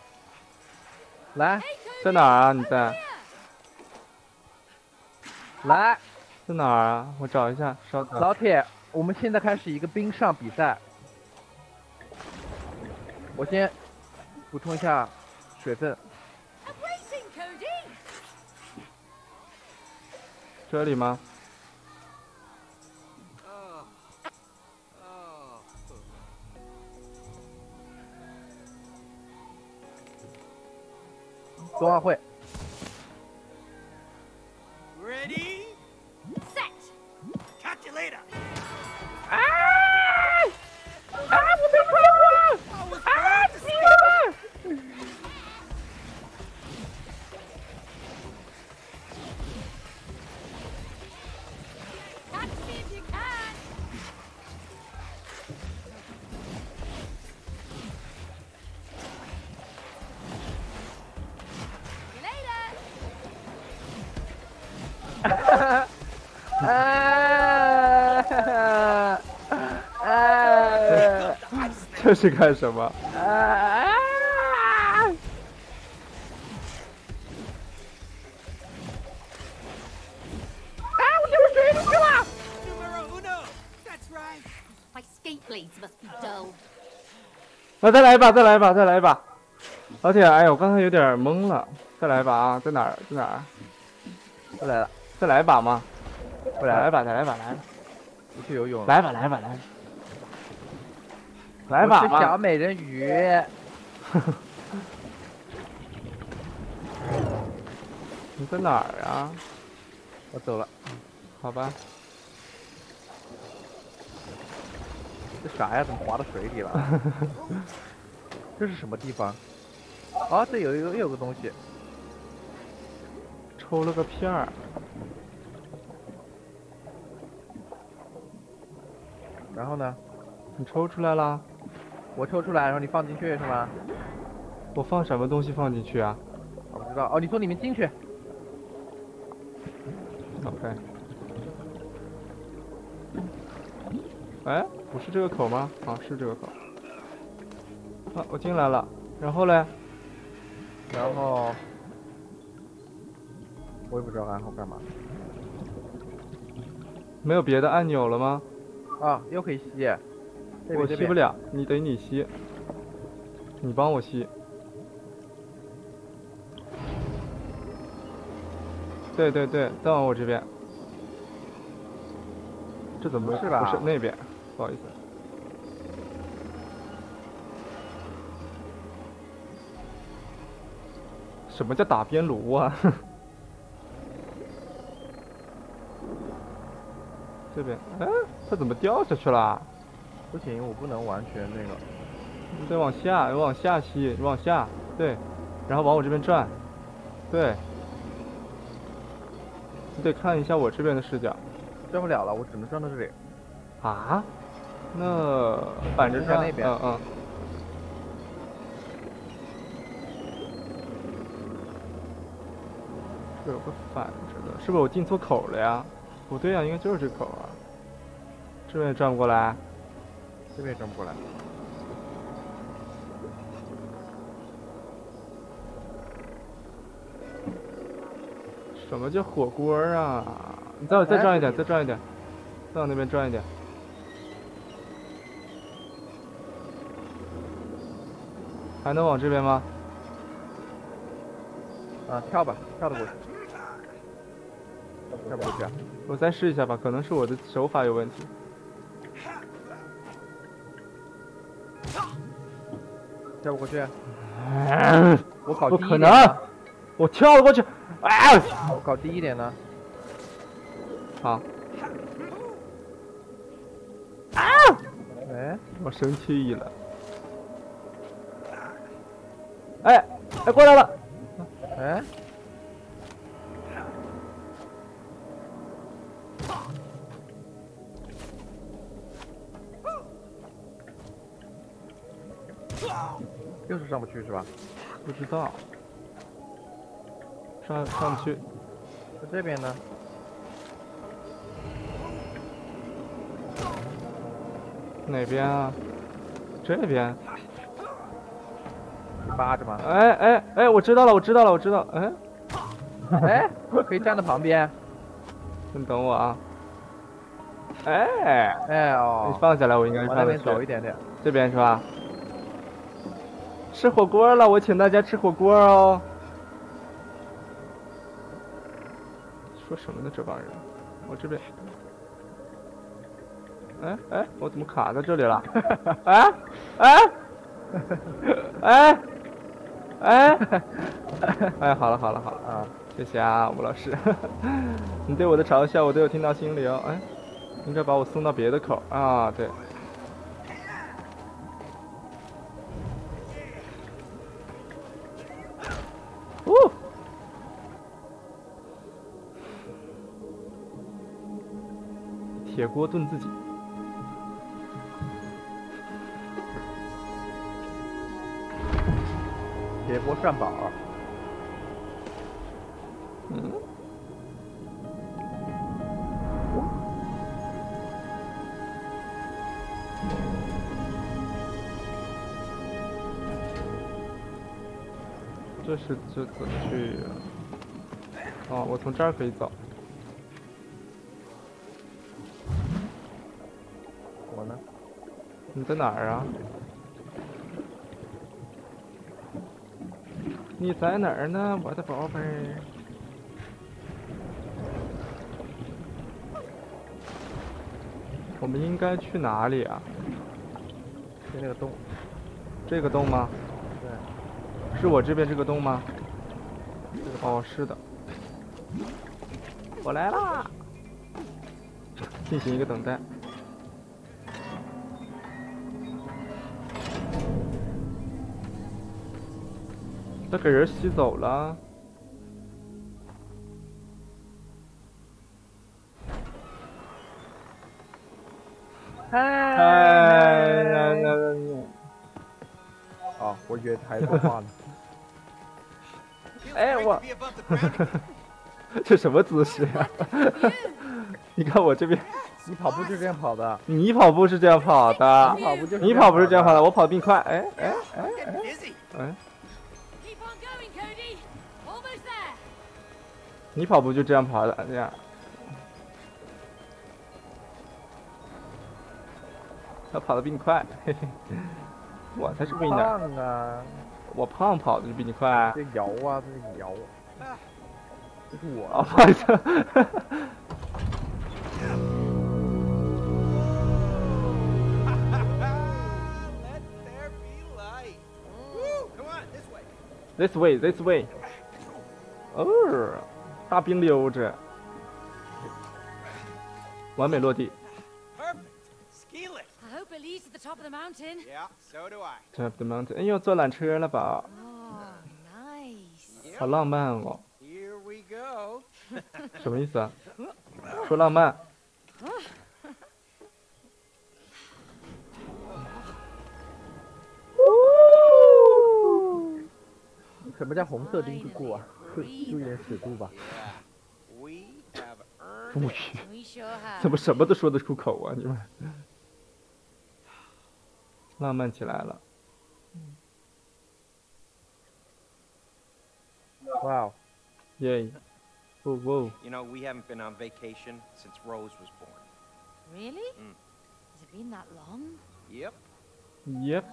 Speaker 5: 来
Speaker 1: 在哪儿啊？你在？
Speaker 5: 来，
Speaker 1: 在哪儿啊？我找一下，稍等。
Speaker 5: 老铁，我们现在开始一个冰上比赛。我先补充一下水分。
Speaker 3: I'm waiting, Cody.
Speaker 1: 这里吗？
Speaker 4: Oh. Oh.
Speaker 5: 冬奥会。
Speaker 4: Ready?
Speaker 3: Set.
Speaker 4: Catch you later.
Speaker 5: 啊！啊！我被吹了！
Speaker 4: I was
Speaker 5: 啊！
Speaker 4: born to
Speaker 5: 你了！
Speaker 3: Catch me if you can. See you later.
Speaker 1: 这是干什么？
Speaker 4: Numero uno. That's right.
Speaker 3: My skate blades must be dull.
Speaker 1: 那再来一把，再来一把，再来一把。老铁，哎呀，我刚才有点懵了。再来一把啊，在哪儿？在哪儿？
Speaker 5: 不来了，
Speaker 1: 再来一把吗？
Speaker 5: 不来了，
Speaker 1: 来一把，再来一把，来一把。
Speaker 5: 不去游泳了。
Speaker 1: 来吧，来吧，来吧。来
Speaker 5: 我是小
Speaker 1: 吧嘛！
Speaker 5: 美人鱼。
Speaker 1: 你在哪儿啊？
Speaker 5: 我走了。
Speaker 1: 好吧。
Speaker 5: 这啥呀？怎么滑到水里了？这是什么地方？哦，这又有个东西。
Speaker 1: 抽了个片儿。
Speaker 5: 然后呢？
Speaker 1: 你抽出来了？
Speaker 5: 我抽出来，然后你放进去是吗？
Speaker 1: 我放什么东西放进去啊
Speaker 5: 我不知道。哦，你从里面进去。
Speaker 1: ？OK。哎，不是这个口吗？啊，是这个口。啊，我进来了。然后嘞？
Speaker 5: 然后我也不知道暗号干嘛。
Speaker 1: 没有别的按钮了吗？
Speaker 5: 啊，又可以吸。
Speaker 1: 我吸不了，你得你吸，你帮我吸。对对对，再往我这边。这怎么
Speaker 5: 不是吧？
Speaker 1: 不是那边，不好意思。什么叫打边炉啊？这边，哎，它怎么掉下去了？
Speaker 5: 不行，我不能完全那个。
Speaker 1: 你得往下，你往下吸，你往下，对，然后往我这边转，对。你得看一下我这边的视角。
Speaker 5: 转不了了，我只能转到这里。
Speaker 1: 啊？那反着转
Speaker 5: 那边。
Speaker 1: 嗯嗯。这有个反着的，是不是我进错口了呀？不对呀，应该就是这口啊。这边也转不过来。
Speaker 5: 这边也转不过来。
Speaker 1: 什么叫火锅啊？你再转一点，再转一点，再往那边转一点。还能往这边吗？
Speaker 5: 啊，跳吧，跳得过去。跳不过去啊？
Speaker 1: 我再试一下吧，可能是我的手法有问题。
Speaker 5: 跳不过去。我搞
Speaker 1: 不可
Speaker 5: 低一点
Speaker 1: 能，我跳了过去。啊！
Speaker 5: 我搞低一点呢。
Speaker 1: 好。啊！
Speaker 5: 哎，
Speaker 1: 我生气了。哎，过来了。
Speaker 5: 哎。又是上不去是吧？
Speaker 1: 不知道。上不去。
Speaker 5: 在这边呢？
Speaker 1: 哪边啊？这边。
Speaker 5: 你扒着吗？
Speaker 1: 哎，我知道了。哎。
Speaker 5: 哎，可以站在旁边。
Speaker 1: 你等我啊。哎
Speaker 5: 哦。
Speaker 1: 你放下来，我应该是
Speaker 5: 往那边走一点点。
Speaker 1: 这边是吧？吃火锅了，我请大家吃火锅哦。说什么呢这帮人？我这边。哎，我怎么卡在这里了？哎，好了
Speaker 5: 啊！
Speaker 1: 谢谢啊，吴老师，你对我的嘲笑我都有听到心里哦。哎，应该把我送到别的口啊，对。铁锅炖自己。
Speaker 5: 铁锅涮宝。
Speaker 1: 这怎么去呀？哦，我从这儿可以走。
Speaker 5: 我呢？
Speaker 1: 你在哪儿啊？你在哪儿呢，我的宝贝儿？我们应该去哪里啊？
Speaker 5: 去那个洞。
Speaker 1: 这个洞吗？
Speaker 5: 对。
Speaker 1: 是我这边这个洞吗？哦，是的。我来啦！进行一个等待。他给人吸走了。
Speaker 5: 哦，我以为他还说话呢。
Speaker 1: 哎，我，这什么姿势呀？你看我这边，
Speaker 5: 你跑步就是这样跑的。
Speaker 1: 你跑步是这样跑的。
Speaker 5: 你跑步就是。
Speaker 1: 你跑步是这样跑的，我跑得比你快。哎。 你跑步就这样跑的，这样。他跑得比你快，嘿嘿。我才是贵一点。
Speaker 5: 胖啊！
Speaker 1: 我胖跑的就比你快。
Speaker 5: 这摇啊，这摇。这是我。
Speaker 1: 啊，不好意思。
Speaker 4: Let there be light. Woo! Come on, this way.
Speaker 1: This way, this way. 哦，大冰溜着，完美落地。
Speaker 4: Perfect. Ski lift.
Speaker 3: I hope it leads to the top of the mountain.
Speaker 4: Yeah, so do I.
Speaker 1: Top the mountain。哎呦，坐缆车了吧？
Speaker 3: Oh, nice.
Speaker 1: 好浪漫哦。
Speaker 4: Here we go.
Speaker 1: 什么意思啊？说浪漫。
Speaker 5: 什么叫红色丁字裤啊？注意点尺度吧。
Speaker 4: Yeah, we have
Speaker 1: 不
Speaker 4: earned
Speaker 1: 许，
Speaker 3: We sure have.
Speaker 1: 怎么什么都说得出口啊？你们浪漫起来了。
Speaker 5: 哇哦，
Speaker 1: 耶！哦哦，
Speaker 4: You know, we haven't been on vacation since Rose was born.
Speaker 3: Really? Has it been that long?
Speaker 4: Yep.
Speaker 1: Yep。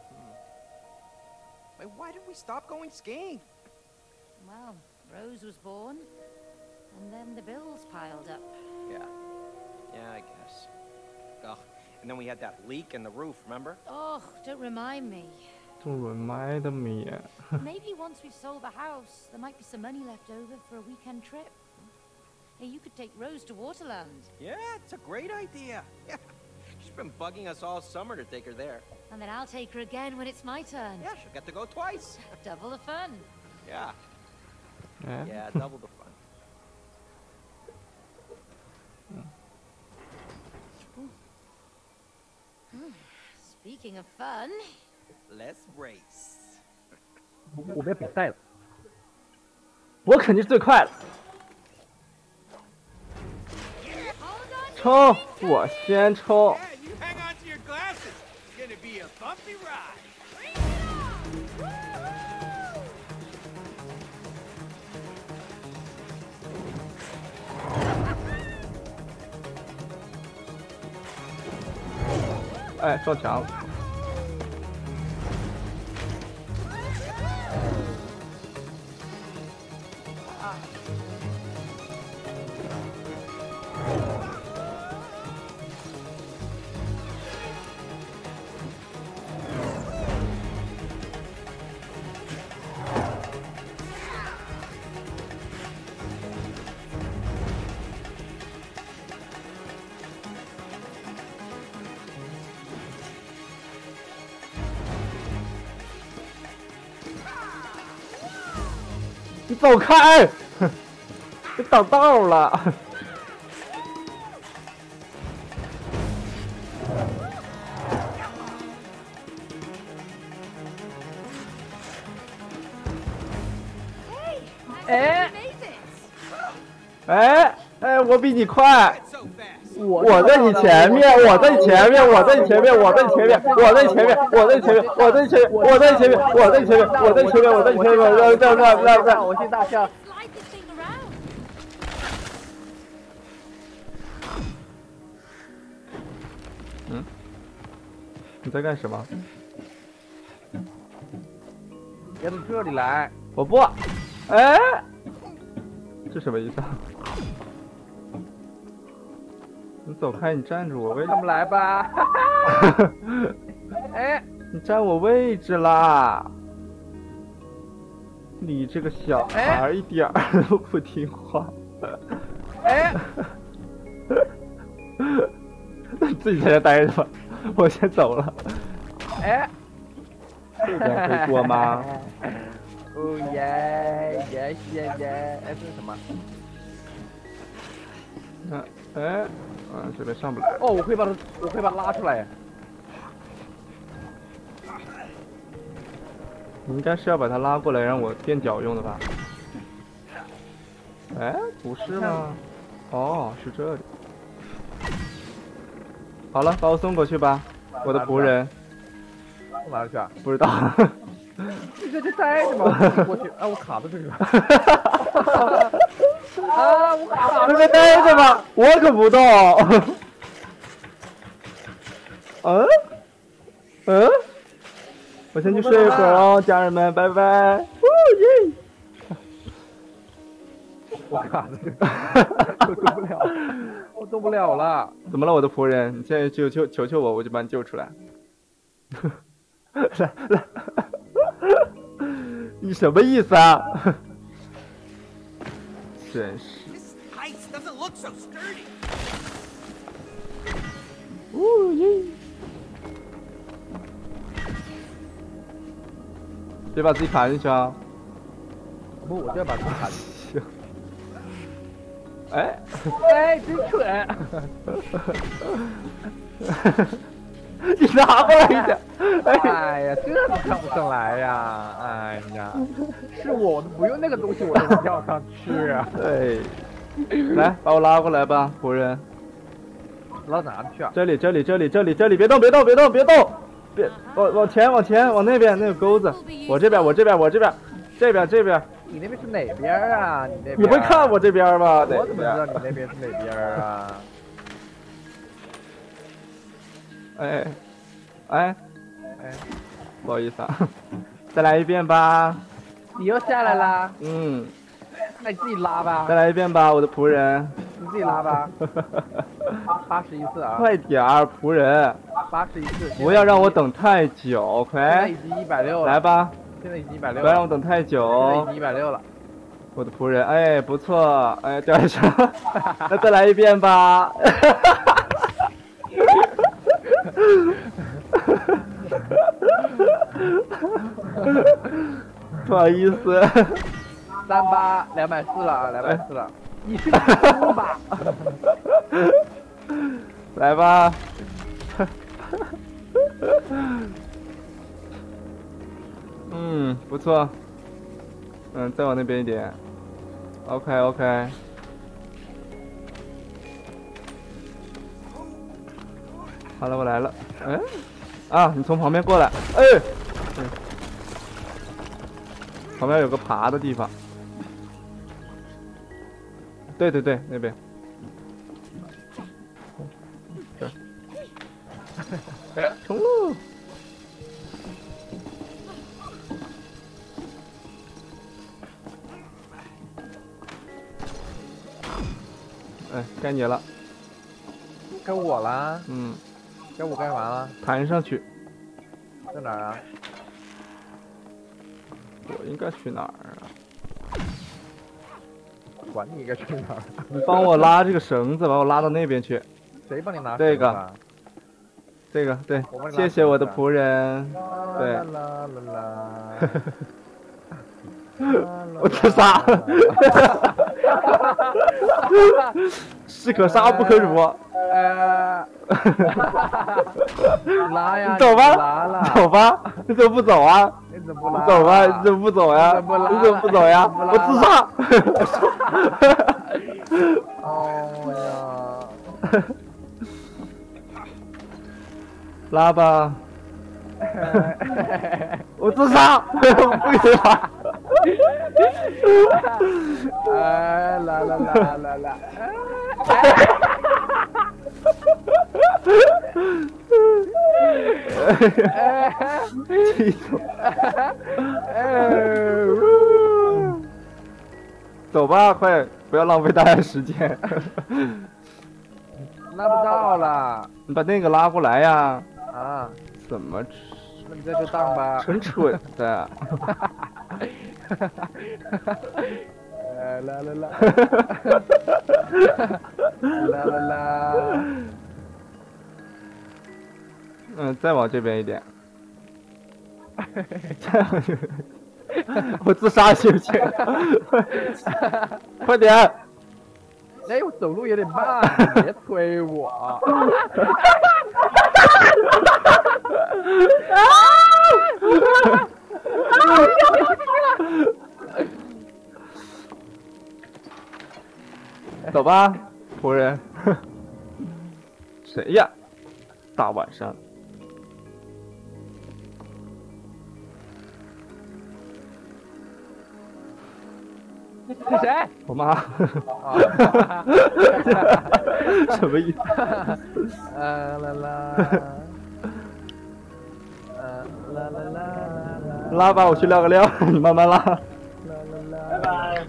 Speaker 4: Wait, why did we stop going skiing?
Speaker 3: Well, Rose was born, and then the bills piled up.
Speaker 4: Yeah. Yeah, I guess. Ugh. And then we had that leak in the roof, remember?
Speaker 3: Oh, don't remind me.
Speaker 1: Don't remind me。
Speaker 3: Maybe once we've sold the house, there might be some money left over for a weekend trip. Hey, you could take Rose to Waterland,
Speaker 4: Yeah, it's a great idea. Yeah. She's been bugging us all summer to take her there.
Speaker 3: and then I'll take her again when it's my turn.
Speaker 4: Yeah, she'll get to go twice.
Speaker 3: Double the fun.
Speaker 4: Yeah.
Speaker 1: 哎，
Speaker 4: Yeah, double the fun.
Speaker 3: Speaking of fun,
Speaker 4: Let's race.
Speaker 5: 我们要比赛了。
Speaker 1: 我肯定是最快的。
Speaker 3: hold on.
Speaker 1: 冲！我先冲。
Speaker 4: Yeah, you hang on to your glasses. It's gonna be a bumpy ride.
Speaker 3: Bring it on! Woo-hoo!
Speaker 1: 哎，撞墙了。你走开！你挡道了。
Speaker 3: I made it.
Speaker 1: 哎，我比你快。
Speaker 4: So fast.
Speaker 1: 我在你前面，我在你前面，我在你前面，我在你前面，我在你前面，我在你前面，我在你前面，我在你前面，我在你前面，我在你前面，我在你前面，
Speaker 5: 我先大笑。
Speaker 3: Slide this thing around.
Speaker 1: 嗯？你在干什么？
Speaker 5: 要到这里来。
Speaker 1: 我不。哎，这什么意思啊？你走开！你站住我位置！
Speaker 5: 他们来吧。哎，
Speaker 1: 你占我位置啦！你这个小孩儿一点儿都不听话。
Speaker 5: 哎，
Speaker 1: 自己在这待着吧，我先走了。
Speaker 5: 哎，
Speaker 1: 这边可以过吗？
Speaker 5: 哦耶耶耶耶！哎，这是什么？
Speaker 1: 哎，这边上不来。
Speaker 5: 哦，我可以把它拉出来。
Speaker 1: 你应该是要把它拉过来让我垫脚用的吧？哎，不是吗？哦，是这里。好了，把我送过去吧，我的仆人。
Speaker 5: 送哪里去啊？
Speaker 1: 不知道。
Speaker 5: 你这就待着吧，我过去。哎，我卡在这里了。 啊！我卡
Speaker 1: 那边待着吧，我可不动。嗯？嗯？我先去睡一会儿哦，家人们，拜拜。耶！
Speaker 5: 我卡着，我动不了，我动不了了。
Speaker 1: 怎么了，我的仆人？你现在求我，我就把你救出来。来，你什么意思啊？真是。
Speaker 4: This ice doesn't look so sturdy.
Speaker 1: 哦耶！别把自己卡进去啊！
Speaker 5: 不，我就要把这个卡进去。
Speaker 1: 哎，
Speaker 5: 哎，真蠢！
Speaker 1: 你拿过来一点。
Speaker 5: 哎呀，这都看不上来呀！哎呀，是我不用那个东西，我都能跳上去啊！
Speaker 1: 对，来，把我拉过来吧，仆人。
Speaker 5: 拉哪去啊？
Speaker 1: 这里，别动，别，往前，往那边那个钩子。我这边，这边。
Speaker 5: 你那边是哪边啊？你那边？
Speaker 1: 你会看我这边吗？
Speaker 5: 我怎么知道你那边是哪边啊？
Speaker 1: 哎，不好意思啊，再来一遍吧。
Speaker 5: 你又下来啦？
Speaker 1: 嗯，
Speaker 5: 那你自己拉吧
Speaker 1: 再。来一遍吧，我的仆人。
Speaker 5: 你自己拉吧。81次啊！
Speaker 1: 快点儿，仆人，
Speaker 5: 81次。
Speaker 1: 不要让我等太久，
Speaker 5: 现在已
Speaker 1: 快
Speaker 5: 经160了。
Speaker 1: 来吧，
Speaker 5: 现在已经160了。
Speaker 1: 不要让我等太
Speaker 5: 现在
Speaker 1: 久
Speaker 5: 已。经160了。
Speaker 1: 我的仆人，哎，不错，哎，掉下去了，那再来一遍吧。不好意思。
Speaker 5: 240了啊，240了。你是猪吧？
Speaker 1: 来吧。嗯，不错。嗯，再往那边一点。OK。好了，我来了。哎，啊，你从旁边过来。哎，旁边有个爬的地方。对，那边。冲喽！哎，该你了。
Speaker 5: 该我啦。
Speaker 1: 嗯，
Speaker 5: 该我干嘛了？
Speaker 1: 弹上去。
Speaker 5: 在哪儿啊？
Speaker 1: 我应该去哪儿啊？
Speaker 5: 管你应该去哪儿？
Speaker 1: 你帮我拉这个绳子，把我拉到那边去。
Speaker 5: 谁帮你拿？
Speaker 1: 这个。这个对，谢谢我的仆人。对。我自杀。士可杀不可辱。
Speaker 5: 拉呀！
Speaker 1: 你走吧，走吧，你怎么不走啊？
Speaker 5: 你怎么不拉？
Speaker 1: 走吧，你怎么不走呀？你怎么不走呀？我自杀。
Speaker 5: 哦呀！
Speaker 1: 拉吧。我自杀，我不给拉。
Speaker 5: 哎，来。
Speaker 1: 气死我！走吧，快，不要浪费大家时间。
Speaker 5: 拉不到了。
Speaker 1: 你把那个拉过来呀。
Speaker 5: 啊？
Speaker 1: 怎么？
Speaker 5: 那你在这荡吧。
Speaker 1: 纯蠢的。
Speaker 5: 啦。
Speaker 1: 嗯，再往这边一点。我自杀行不行？快点！
Speaker 5: 哎，我走路有点慢，别推我。
Speaker 1: 走吧，仆人。谁呀？大晚上。
Speaker 5: 是谁？
Speaker 1: 我妈。什么意思？
Speaker 5: 啦啦，啦啦啦，
Speaker 1: 拉吧，我去撂个料，你慢慢拉。
Speaker 5: 啦啦啦，拜拜。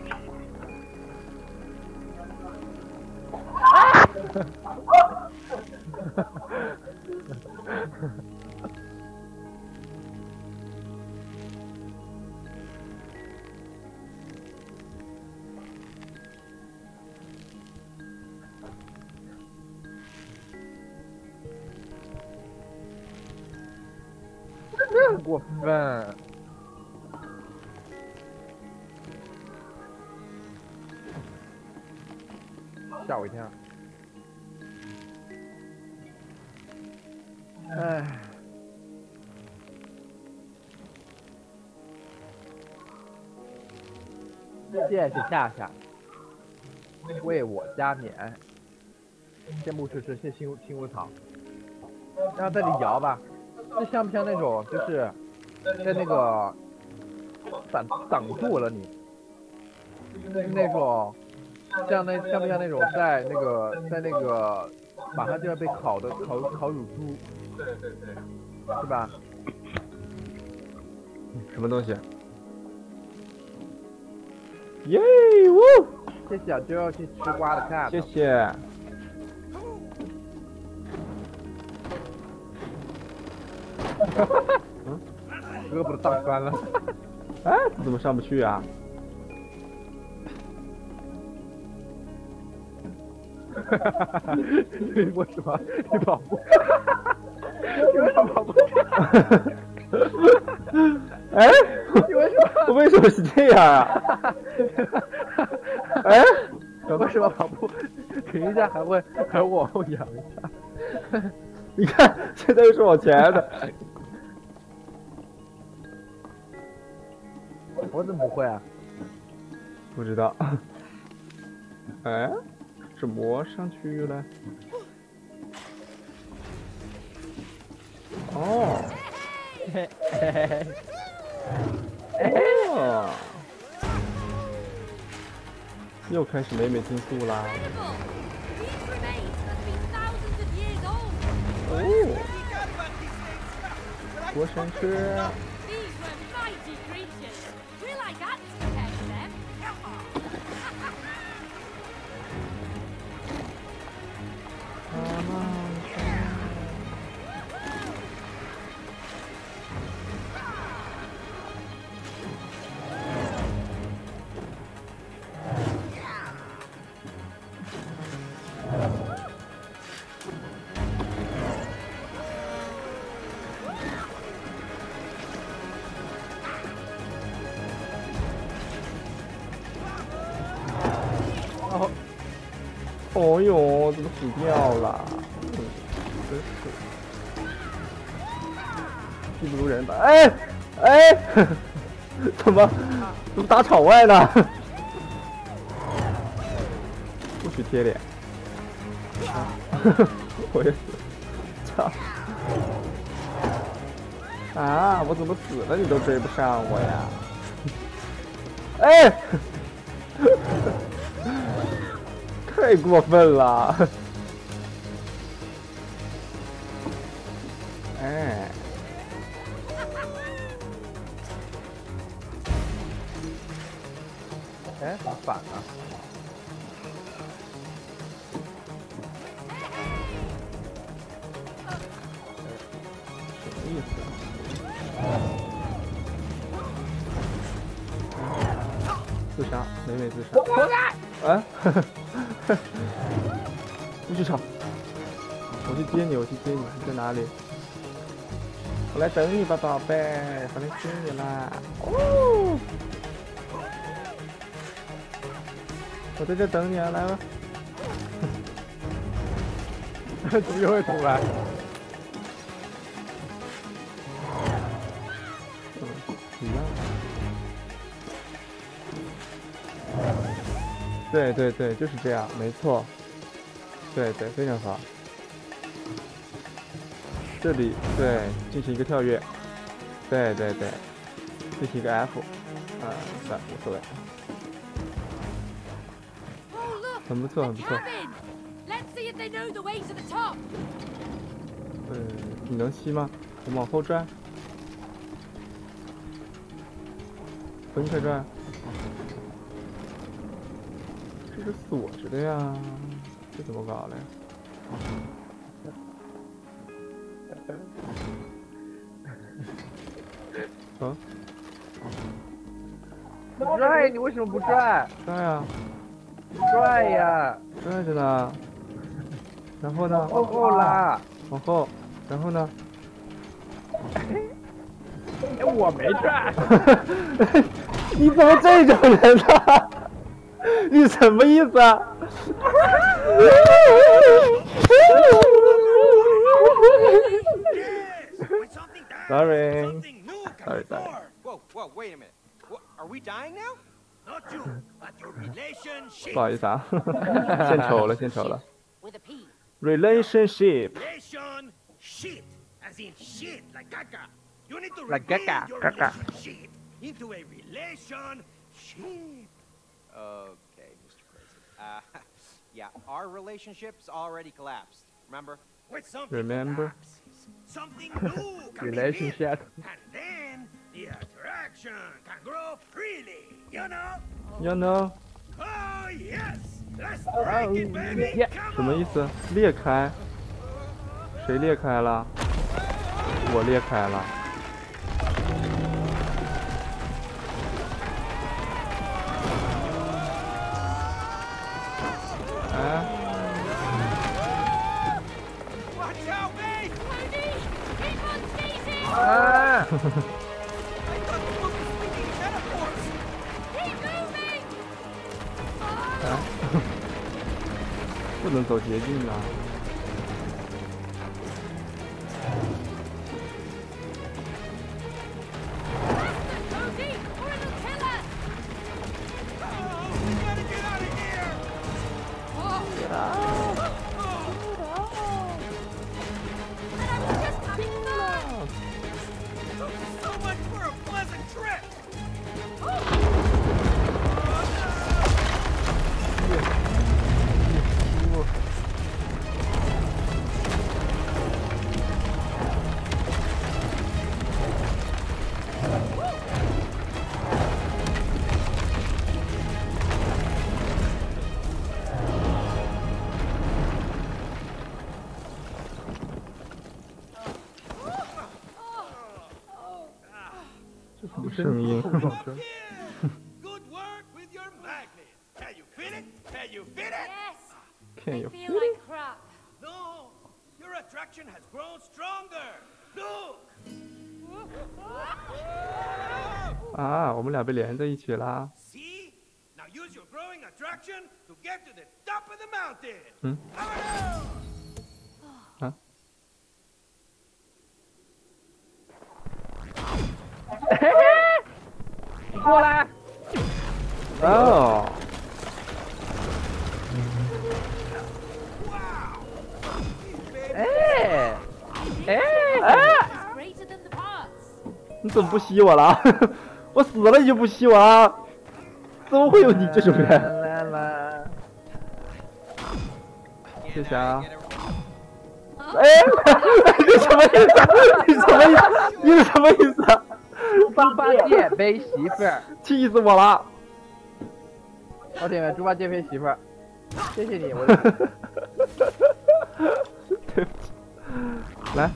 Speaker 5: 真过分！吓我一跳。唉，谢谢夏夏为我加冕，羡慕迟迟谢心无草。然后在这里摇吧，这像不像那种就是在那个挡住了你，那种像不像那种在那个马上就要被烤乳猪，是吧？
Speaker 1: 什么东西？耶呜！
Speaker 5: 这小就要去吃瓜的看。
Speaker 1: 谢谢。
Speaker 5: 胳膊都荡酸了。
Speaker 1: 哎，怎么上不去啊？
Speaker 5: 为什么你跑步？你为什么跑步？
Speaker 1: 哎，
Speaker 5: 你为什么？
Speaker 1: 我为什么是这样啊？哎，
Speaker 5: 为什么跑步停一下还会往后仰一下？
Speaker 1: 你看，现在又是往前的。
Speaker 5: 我怎么不会啊？
Speaker 1: 不知道。哎，怎么上去了？哦。哦。又开始美美竞速啦。哦。过山车。哦哟，怎么死掉了？真是技不如人吧？哎哎，怎么打场外呢？不许贴脸！啊，我也死，操！啊，我怎么死了你都追不上我呀？哎！太过分了！哎，
Speaker 5: 哎，怎么反了？
Speaker 1: 什么意思啊？自杀，美美自杀。啊！不许吵！我去接你，我去接你，你在哪里？我来等你吧，宝贝，我来接你啦！哦，我在这等你啊，来吧。
Speaker 5: 怎么又会重来？
Speaker 1: 一样。对对对，就是这样，没错。对对，非常好。这里对，进行一个跳跃。对对对，进行一个 F，算无所谓。 很不错，很不错。
Speaker 3: Cabin! Let's see if they know the way to the top.
Speaker 1: 你能吸吗？我们往后拽。不，你快拽。这是锁着的呀，这怎么搞的呀？啊？
Speaker 5: 拽，你为什么不拽？
Speaker 1: 拽呀，
Speaker 5: 拽呀！
Speaker 1: 拽着呢。然后呢？
Speaker 5: 往后拉。
Speaker 1: 往后，然后呢？
Speaker 5: 哎，我没拽。
Speaker 1: 你怎么这种人呢？你什么意思啊？Sorry. Sorry.
Speaker 4: Whoa, whoa, wait a minute. What, are we dying now?
Speaker 6: Not you, but your relationship.
Speaker 1: 不好意思啊，献丑了，献丑了。
Speaker 3: With a P.
Speaker 1: Relationship.
Speaker 6: Relation shit, as in shit, like caca. You need to
Speaker 5: Like
Speaker 6: rebuild
Speaker 5: caca,
Speaker 6: your
Speaker 5: caca.
Speaker 6: relationship into a relationship.
Speaker 4: Okay, Mr. President. Yeah, our relationship's already collapsed. Remember?
Speaker 6: With something
Speaker 1: Remember?
Speaker 6: collapses, something new can
Speaker 5: Relationship.
Speaker 6: be built, and then the attraction can grow freely. You know?
Speaker 1: You know.
Speaker 6: Oh yes, let's break it, baby.
Speaker 5: yeah.
Speaker 1: 什么意思？裂开？谁裂开了？我裂开了。哎，
Speaker 4: Watch out, me!
Speaker 3: Tony! Keep on sneezing!
Speaker 5: 啊！
Speaker 4: I thought the book was speaking in metaphors!
Speaker 3: Keep moving!
Speaker 1: 哎，不能走捷径啊！
Speaker 3: Cody, or it'll kill us!
Speaker 4: Oh, we gotta get out of here!
Speaker 3: And I was just having fun!
Speaker 4: So much for a pleasant trip!
Speaker 1: 这什么声音？
Speaker 6: Good work with your magnet. Can you feel it? Can you feel it?
Speaker 3: Yes!
Speaker 1: Can
Speaker 3: They
Speaker 1: you
Speaker 3: feel like crap.
Speaker 6: No, your attraction has grown stronger. Look.
Speaker 1: 啊，我们俩被连在一起啦。
Speaker 6: See? Now use your growing attraction to get to the top of the mountain.
Speaker 1: 嗯，
Speaker 6: Vámonos.
Speaker 1: 啊，
Speaker 5: 过来！
Speaker 1: 哦，
Speaker 5: 哎
Speaker 3: It's greater than the parts.
Speaker 1: 你怎么不吸我了？我死了你就不吸我了？怎么会有你这种人？
Speaker 5: 来来，
Speaker 1: 谢谢啊。
Speaker 4: Get it-
Speaker 1: 哎，你什么意思？你什么意思？你是什么意思？
Speaker 5: 猪八戒背媳妇儿，
Speaker 1: 气死我了！
Speaker 5: 老铁们，猪八戒背媳妇儿，谢谢你，我的。
Speaker 1: 对不起，来，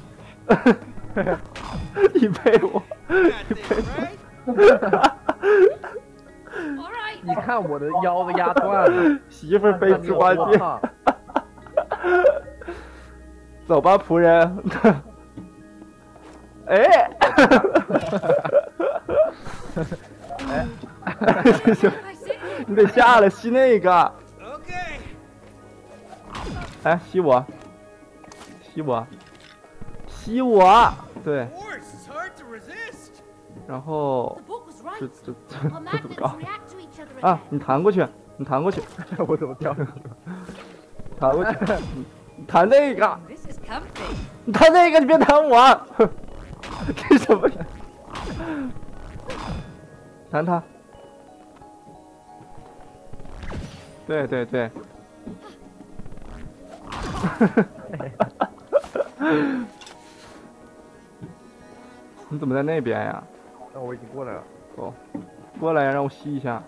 Speaker 1: 你背我，
Speaker 4: That's
Speaker 1: 你
Speaker 4: it,
Speaker 1: 背
Speaker 4: right?
Speaker 1: 我。
Speaker 3: All right.
Speaker 5: 你看我的腰都压断了，
Speaker 1: 媳妇儿背猪八戒，
Speaker 5: 看你有多胖
Speaker 1: 走吧，仆人。哎，
Speaker 5: 哎，
Speaker 3: I see.
Speaker 1: 你得下来吸那个。
Speaker 6: Okay.
Speaker 1: 哎，吸我，吸我，吸我，对，
Speaker 6: Force is hard to resist.
Speaker 1: 然后
Speaker 3: The book was
Speaker 1: 这
Speaker 3: right.
Speaker 1: 这
Speaker 3: Our
Speaker 1: 这怎么
Speaker 3: magnets
Speaker 1: 搞
Speaker 3: react to each other
Speaker 1: 啊？
Speaker 3: again.
Speaker 1: 你弹过去，你弹过去，
Speaker 5: 我怎么掉下去了？
Speaker 1: 弹过去，你弹那个，
Speaker 3: This is comfy.
Speaker 1: 你弹那个，你别弹我。这什么？弹他。对对对， 你怎么在那边呀？
Speaker 5: 那我已经过来了。
Speaker 1: 哦，过来呀，让我吸一下。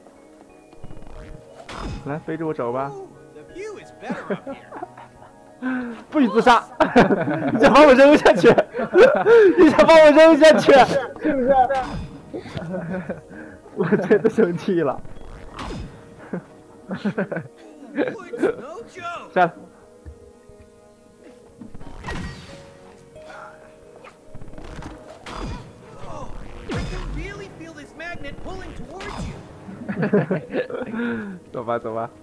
Speaker 1: 来，背着我走吧。
Speaker 6: The view is better up here.
Speaker 1: 不许自杀！你想把我扔下去？你想把我扔下去？是不是？我真的生气了。
Speaker 6: Wood's no joke.
Speaker 1: 下来。
Speaker 6: Oh, I can really feel this magnet pulling towards you.
Speaker 1: 走吧，走吧。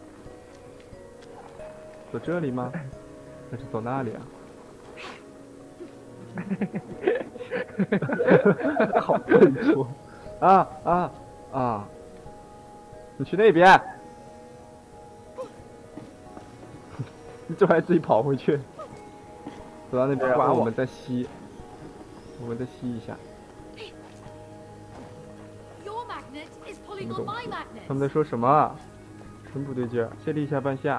Speaker 1: 走这里吗？还是走那里啊？好笨拙！啊！你去那边。你这还自己跑回去？走到那边，然后我们再吸。我们再吸一下。
Speaker 3: Your magnet is pulling on my magnet.
Speaker 1: 他们在说什么啊？真不对劲儿！先立下半下。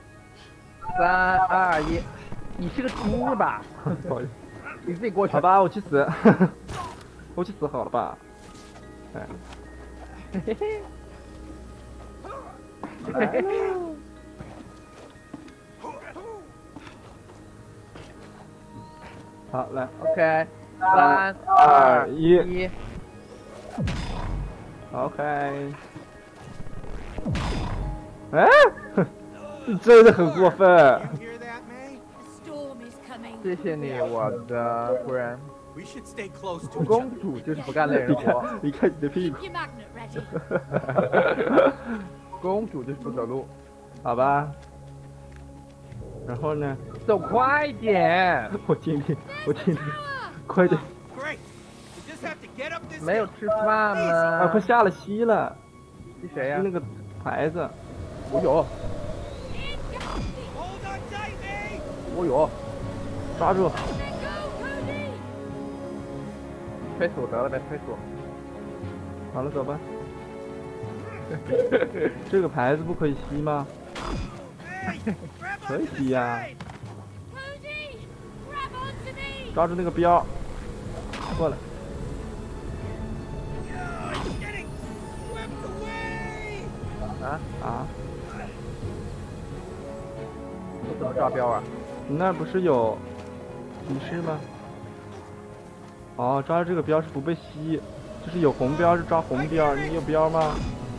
Speaker 5: 3、2、1，你是个猪吧？
Speaker 1: 不好意思，
Speaker 5: 你自己过去。
Speaker 1: 好吧，我去死，我去死好了吧？哎，
Speaker 5: 嘿嘿嘿。
Speaker 1: 好，来
Speaker 5: OK， 3、2、1。
Speaker 1: OK。哎，你真的很过分。
Speaker 6: You hear that, May?
Speaker 3: The storm is coming.
Speaker 5: 谢谢你，我的夫人。
Speaker 6: We should stay close to each
Speaker 5: 公
Speaker 6: other.
Speaker 5: 主就是不干累人活，
Speaker 1: 你看你的屁股。
Speaker 3: Keep your magnet ready.
Speaker 5: 公主就是不走路。
Speaker 1: 好吧。然后呢？
Speaker 5: 走快一点。
Speaker 1: 我尽力，快点。
Speaker 6: Great. You just have to get up this
Speaker 5: 没有
Speaker 6: hill.
Speaker 5: 吃饭
Speaker 1: 啊，快
Speaker 5: 吗？
Speaker 1: 下了溪了。
Speaker 5: 是谁呀
Speaker 1: 那？个牌子。
Speaker 5: 我有，
Speaker 6: Hold on tight, May.
Speaker 5: 我有，
Speaker 1: 抓住。
Speaker 3: Let go, Cody.
Speaker 5: 推死我得了呗，推死我。
Speaker 1: 好了，走吧。这个牌子不可以吸吗？
Speaker 6: Hey, grab
Speaker 1: 可以
Speaker 6: onto
Speaker 1: 吸
Speaker 6: the
Speaker 1: 呀、
Speaker 6: side.
Speaker 3: Cody, grab onto me.
Speaker 1: 抓住那个标，过来。
Speaker 6: Oh, it's getting swept away.
Speaker 1: 啊，
Speaker 5: 我怎么抓标啊？
Speaker 1: 你那儿不是有提示吗？哦，抓住这个标是不被吸，就是有红标是抓红标，你有标吗？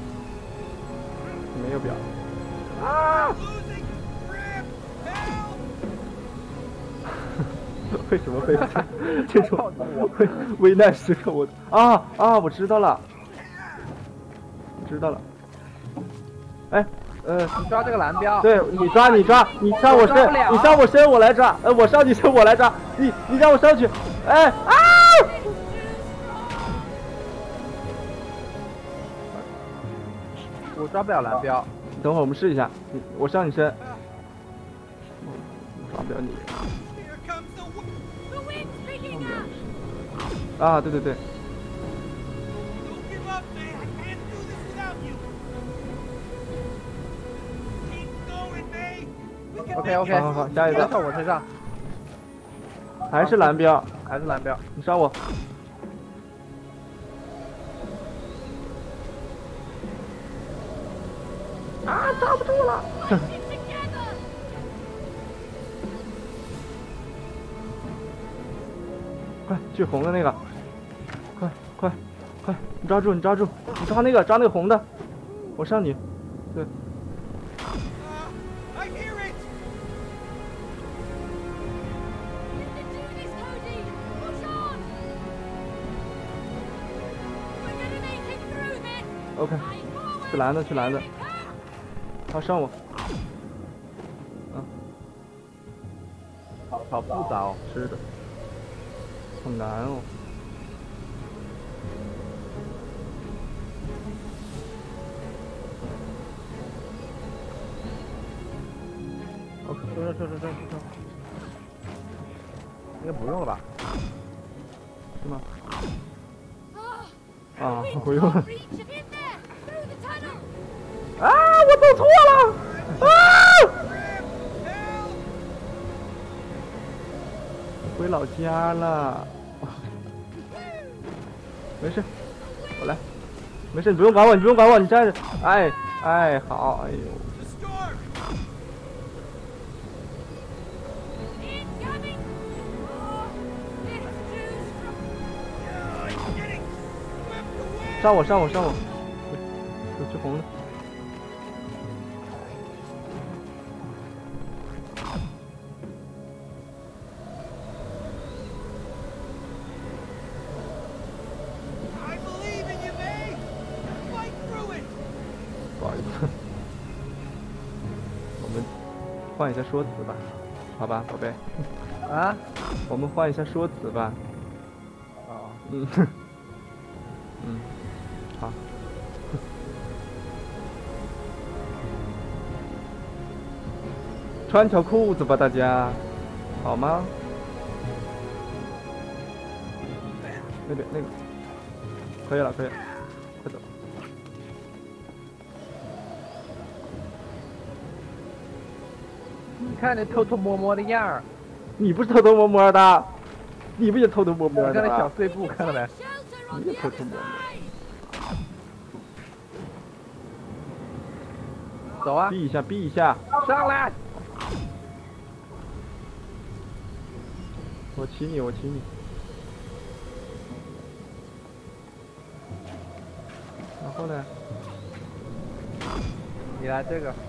Speaker 1: 你没有标。啊！
Speaker 6: Losing grip. Help.
Speaker 1: 为什么会这种危难时刻我？我知道了，知道了。哎，
Speaker 5: 你抓这个蓝标。
Speaker 1: 对你抓，你上我身，你上我身，我来抓。我上你身，我来抓。你让我上去。哎啊！
Speaker 5: 我抓不了蓝标。
Speaker 1: 等会儿我们试一下。我上你身。我抓不了你。
Speaker 6: Here comes the wind.
Speaker 3: The wind's picking up.
Speaker 1: 啊，对对对。
Speaker 6: Don't give up, May. I can't do this without you. Keep going, May. We can
Speaker 5: OK
Speaker 6: make
Speaker 5: OK，
Speaker 6: it.
Speaker 1: 好，下一
Speaker 5: 在
Speaker 1: 个
Speaker 5: 我身上，
Speaker 1: 还是蓝标，
Speaker 5: 还是蓝标。
Speaker 1: 你上我。啊，抓不住了。
Speaker 3: Get together.
Speaker 1: 快去红的那个，快，你抓住，你抓那个红的，我上你，对，
Speaker 6: I hear it.
Speaker 3: You can do this, Cody. Push on. We're gonna make it through this.
Speaker 1: OK，
Speaker 3: Right forward.
Speaker 1: 去蓝的，
Speaker 3: Here it comes.
Speaker 1: 他上我，
Speaker 5: 好复杂哦。
Speaker 1: 是的，好难哦。
Speaker 5: 收。应该不用了吧？
Speaker 1: 是吗？
Speaker 3: Oh,
Speaker 1: 啊，
Speaker 3: we
Speaker 1: 不用了
Speaker 3: can't。reach it in there. Through the tunnel.
Speaker 1: 啊，我走错了。啊！ 回老家了。没事，我来。没事，你不用管我，你不用管我，你站着。哎哎，好，哎呦。 上我！我去红的。
Speaker 6: I believe in you, May. Fight through it.
Speaker 1: 不好意思，我们换一下说辞吧，好吧，宝贝。
Speaker 5: 啊？
Speaker 1: 我们换一下说辞吧。
Speaker 5: 哦。
Speaker 1: 嗯。嗯。 好，穿条裤子吧，大家，好吗？那边那个，可以了，可以了，快走。
Speaker 5: 你看那偷偷摸摸的样儿，
Speaker 1: 你不是偷偷摸摸的，你不也偷偷摸摸的
Speaker 5: 你看那小
Speaker 1: 吗？
Speaker 5: 碎步，看到没？
Speaker 1: 你也偷偷摸摸。
Speaker 5: 走啊！
Speaker 1: 避一下，避一下。
Speaker 5: 上来！
Speaker 1: 我骑你，我骑你。然后呢？
Speaker 5: 你来这个。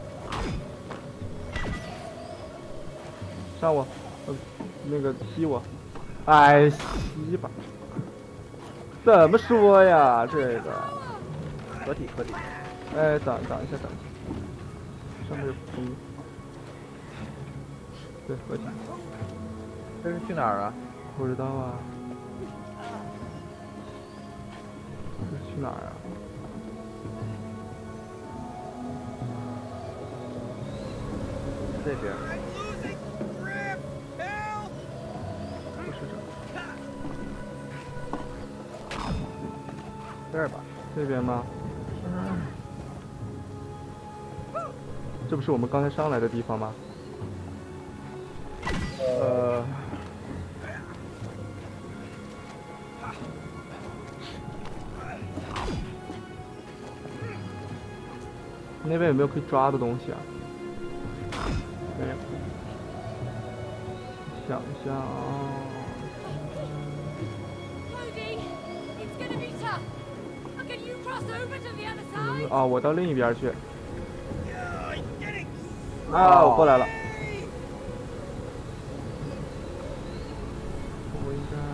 Speaker 1: 上我，那个吸我。哎，吸吧。怎么说呀？这个。
Speaker 5: 合体，合体。
Speaker 1: 哎，等一下，等一下。 上面有风，对，合体。
Speaker 5: 这是去哪儿啊？
Speaker 1: 不知道啊。这是去哪儿啊？
Speaker 5: 这边。
Speaker 1: 不是这。
Speaker 5: 这儿吧？
Speaker 1: 这边吗？这不是我们刚才上来的地方吗？那边有没有可以抓的东西啊？没有。想一下啊。啊，我到另一边去。啊，我过来了。我应该。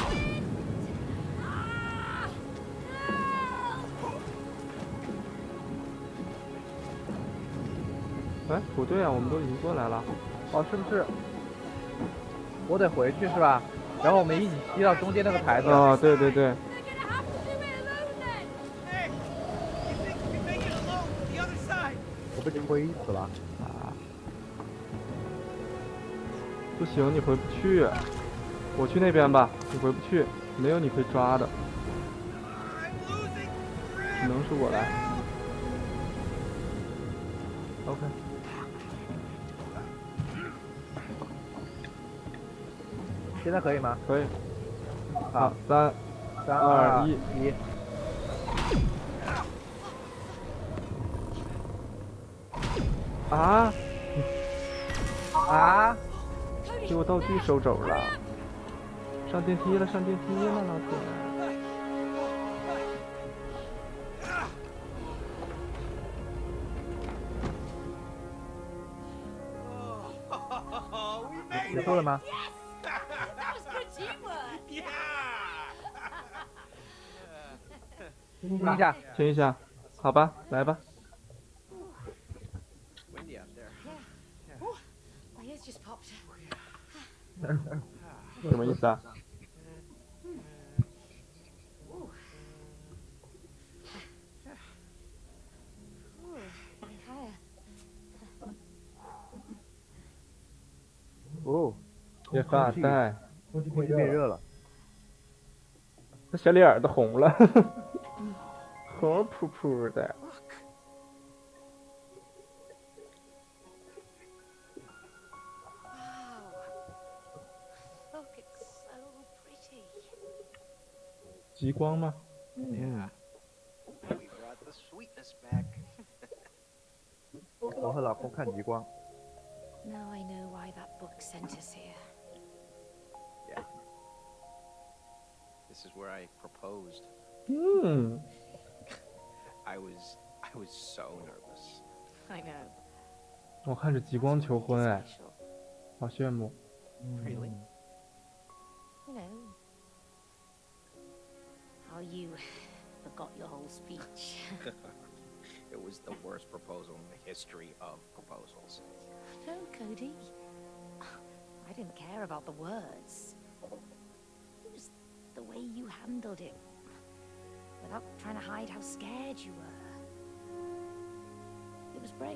Speaker 1: 哎，不对啊，我们都已经过来了。
Speaker 5: 哦，是不是？我得回去是吧？然后我们一起吸到中间那个台子。
Speaker 1: 啊，对对对。
Speaker 5: 我被推死了
Speaker 1: 啊！不行，你回不去。我去那边吧，你回不去，没有你可以抓的，只能是我来。OK。
Speaker 5: 现在可以吗？
Speaker 1: 可以。
Speaker 5: 好
Speaker 1: ，3、2、1。啊！
Speaker 5: 啊！
Speaker 1: 给我道具收走了，上电梯了，上电梯了，老铁。
Speaker 5: 结束了吗？听一下，
Speaker 1: 听一下，好吧，来吧。 什么意思啊？哦，别发呆，
Speaker 5: 空气变热了，
Speaker 1: 他小脸都红了，红扑扑的。 极光吗？
Speaker 4: Yeah. We brought the sweetness back.
Speaker 5: 我和老公看极光。
Speaker 3: Now I know why that book sent us here.
Speaker 4: Yeah. This is where I proposed.
Speaker 1: 嗯，
Speaker 4: I was so nervous.
Speaker 3: I know.
Speaker 1: 我看着极光求婚，哎，
Speaker 3: Special.
Speaker 1: 好羡慕。
Speaker 4: Really?
Speaker 3: You know. How you forgot your whole speech.
Speaker 4: It was the worst proposal in the history of proposals.
Speaker 3: No, Cody. I didn't care about the words. It was the way you handled it. Without trying to hide how scared you were. It was brave.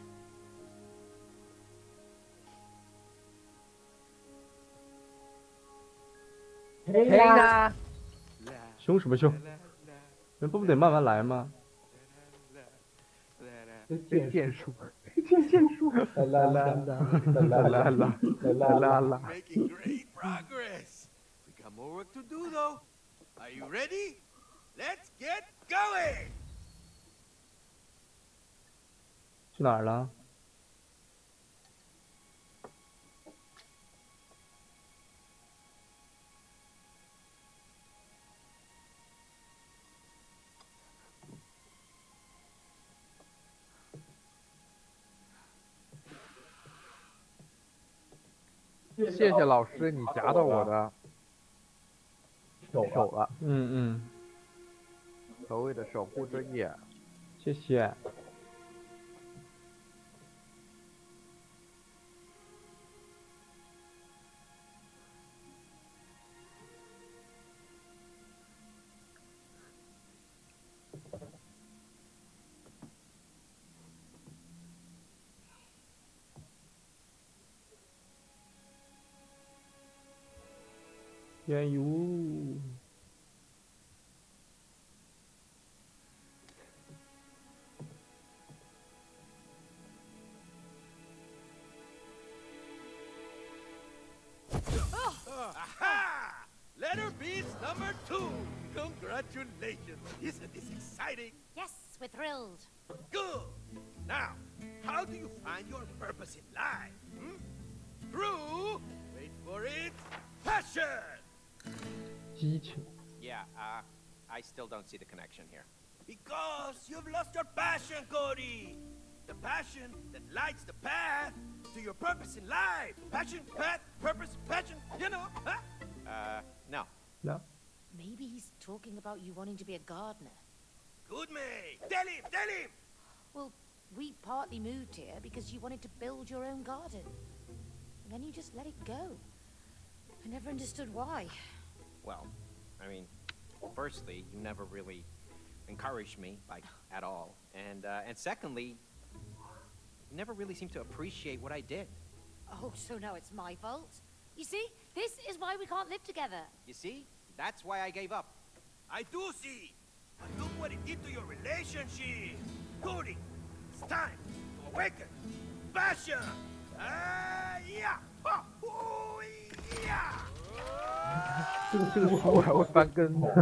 Speaker 5: 嘿呀！
Speaker 1: 凶什么凶？人不得慢慢来吗？
Speaker 5: 剑术，剑术，啦啦啦啦啦啦啦。
Speaker 6: Making great progress. We got more work to do, though. Are you ready? Let's get going.
Speaker 1: 去哪儿了？
Speaker 5: 谢谢老师，你夹到我的手了。
Speaker 1: 嗯，
Speaker 5: 所谓的守护之夜。
Speaker 1: 谢谢。烟油。
Speaker 6: Aha! Letter Beast number 2. Congratulations. Isn't this exciting?
Speaker 3: Yes, we're thrilled.
Speaker 6: Good. Now, how do you find your purpose in life? Hmm? Through, wait for it, passion.
Speaker 1: 激情。
Speaker 4: Yeah, I still don't see the connection here.
Speaker 6: Because you've lost your passion, Cody. The passion that lights the path to your purpose in life. Passion, path, purpose, passion, you know, huh?
Speaker 4: No.
Speaker 1: No.
Speaker 3: Maybe he's talking about you wanting to be a gardener.
Speaker 6: Good man. Tell him.
Speaker 3: Well, we partly moved here because you wanted to build your own garden. And then you just let it go. I never understood why.
Speaker 4: Well, I mean, firstly, you never really encouraged me, like, at all. And secondly, you never really seemed to appreciate what I did.
Speaker 3: Oh, so now it's my fault? You see, this is why we can't live together.
Speaker 4: You see? That's why I gave up.
Speaker 6: I do see. But look what it did to your relationship. Cody, it's time to awaken. Passion. Yeah. Oh, yeah.
Speaker 5: 这个书还会翻跟头。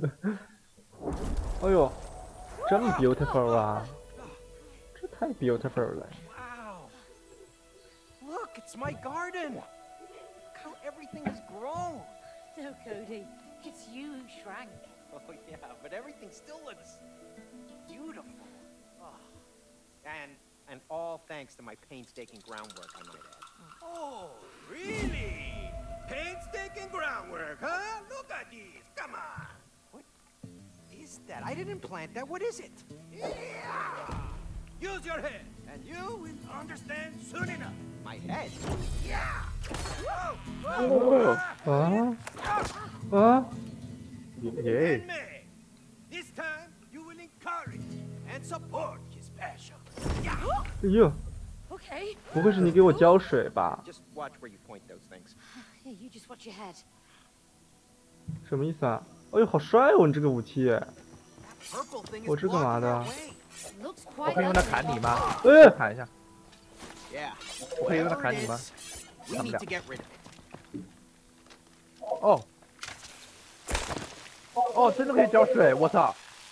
Speaker 1: 哎呦，真 beautiful 啊！这太 beautiful 了。
Speaker 4: Wow. Look, it's my garden. Look how everything has grown.
Speaker 3: No, Cody, it's you who shrank.
Speaker 4: Oh, yeah, but everything still looks beautiful. Oh. And all thanks to my painstaking groundwork, I might add.
Speaker 6: Oh, really? Painstaking groundwork, huh? Look at this. Come on.
Speaker 4: What is that? I didn't plant that. What is it?
Speaker 6: Yeah. Use your head, and you will understand soon enough.
Speaker 4: My head?
Speaker 6: Yeah.
Speaker 5: Oh.
Speaker 1: 啊！
Speaker 5: 耶
Speaker 6: And me. This time, you will encourage and support his passion. Yeah.
Speaker 1: 哎呦，
Speaker 3: Okay.
Speaker 1: 不会是你给我浇水吧？
Speaker 4: Just watch where you point those things.
Speaker 3: Yeah, you just watch your head.
Speaker 1: 什么意思啊？哎呦，好帅哦！你这个武器，
Speaker 4: Purple thing is
Speaker 1: 我这干嘛
Speaker 4: blocking
Speaker 1: 的
Speaker 4: our？ way.
Speaker 3: Looks
Speaker 5: 我
Speaker 3: quite
Speaker 5: 可以用它
Speaker 3: ugly.
Speaker 5: 砍你吗？
Speaker 1: 哎，
Speaker 5: 砍一下。
Speaker 4: Yeah.
Speaker 5: 我可以用它
Speaker 4: Whatever
Speaker 5: 砍
Speaker 4: it
Speaker 5: 你吗？
Speaker 4: is, we need to get rid of it.
Speaker 5: 哦， 哦，真的可以浇水，我操！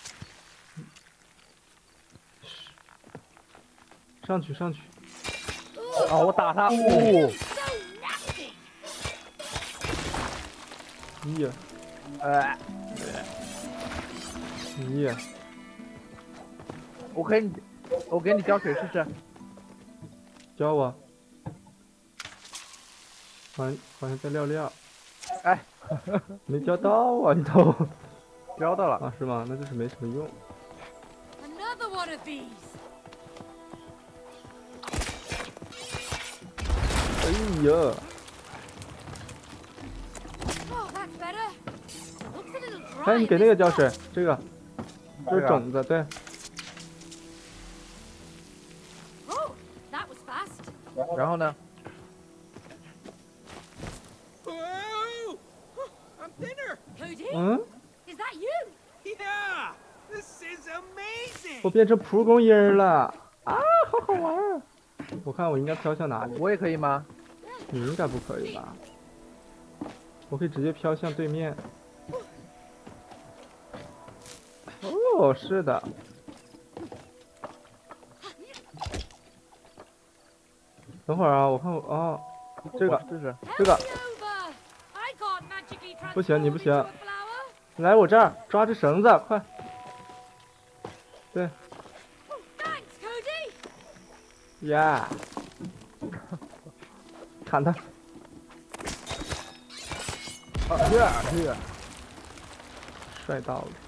Speaker 1: 上去上去。
Speaker 5: 啊，我打他，哦，
Speaker 3: So nasty!
Speaker 1: 咦呀咦呀，
Speaker 5: 我给你浇水试试。
Speaker 1: 教我。好像在料料，
Speaker 5: 哎，
Speaker 1: 没教到啊，你都
Speaker 5: 浇到了。
Speaker 1: 啊？是吗？那就是没什么用。
Speaker 3: Another one of these!
Speaker 1: 哎呀，
Speaker 3: Oh, that's better. Looks a little dry.
Speaker 1: 哎，你给那个浇水，这个是种子，对。
Speaker 3: Oh, that was fast.
Speaker 5: 然后呢？
Speaker 6: Whoa! I'm thinner.
Speaker 3: Cody?
Speaker 1: 嗯，
Speaker 3: Is that you?
Speaker 6: Yeah, this is amazing.
Speaker 1: 我变成蒲公英了啊，好好玩儿！我看我应该飘向哪里？
Speaker 5: 我也可以吗？
Speaker 1: 你应该不可以吧？我可以直接飘向对面。哦，是的。等会儿啊，我看我哦，这个
Speaker 5: 试试。
Speaker 1: 这个
Speaker 3: Hand me over. I can't magically
Speaker 1: 不行，你
Speaker 3: transform
Speaker 1: 不
Speaker 3: into
Speaker 1: 行
Speaker 3: a，flower.
Speaker 1: 来我这儿抓着绳子，快！对
Speaker 3: Thanks, Cody.
Speaker 1: 呀，砍他！
Speaker 5: 啊，是。
Speaker 1: 帅到了。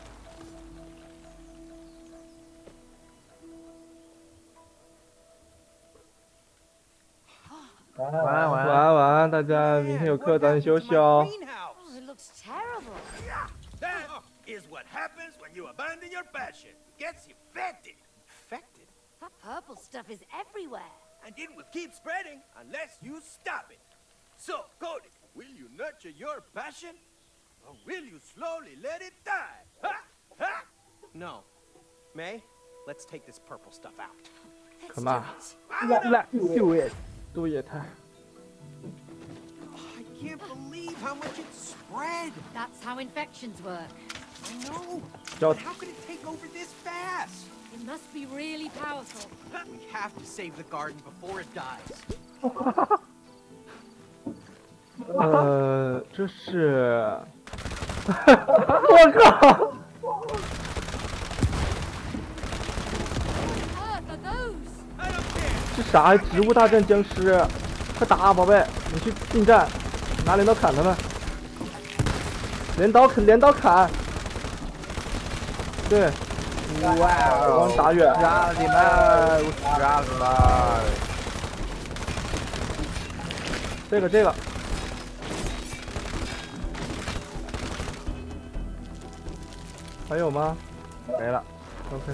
Speaker 5: 晚安，晚
Speaker 1: 晚
Speaker 5: 安。
Speaker 1: 安晚安，大家明天有课，早点休息哦。
Speaker 3: Oh, it looks terrible.
Speaker 6: That is what happens when you abandon your passion. It gets infected. Infected?
Speaker 3: That purple stuff is everywhere.
Speaker 6: And it will keep spreading unless you stop it. So, Cody, will you nurture your passion? Or will you slowly let it die? Ha! Ha!
Speaker 4: No. May, let's take this purple stuff out.
Speaker 3: Let's
Speaker 1: Come
Speaker 3: do
Speaker 1: on.
Speaker 3: it.
Speaker 5: Let's do it.
Speaker 1: 杜野太，
Speaker 4: I can't believe how much it spread.
Speaker 3: That's how infections work.
Speaker 4: I know.
Speaker 1: 叫
Speaker 4: But how could it take over this fast?
Speaker 3: It must be really powerful.
Speaker 4: We have to save the garden before it dies.
Speaker 1: 这是，我靠，
Speaker 3: What on earth are those?
Speaker 6: I don't care.
Speaker 1: 这啥呀？植物大战僵尸，快打，宝贝，你去近战，拿镰刀砍他们，镰刀砍，对，
Speaker 5: 哇哦！
Speaker 1: 往打远，
Speaker 5: 杀了你们！我杀了你们！
Speaker 1: 这个，还有吗？
Speaker 5: 没了。
Speaker 1: OK，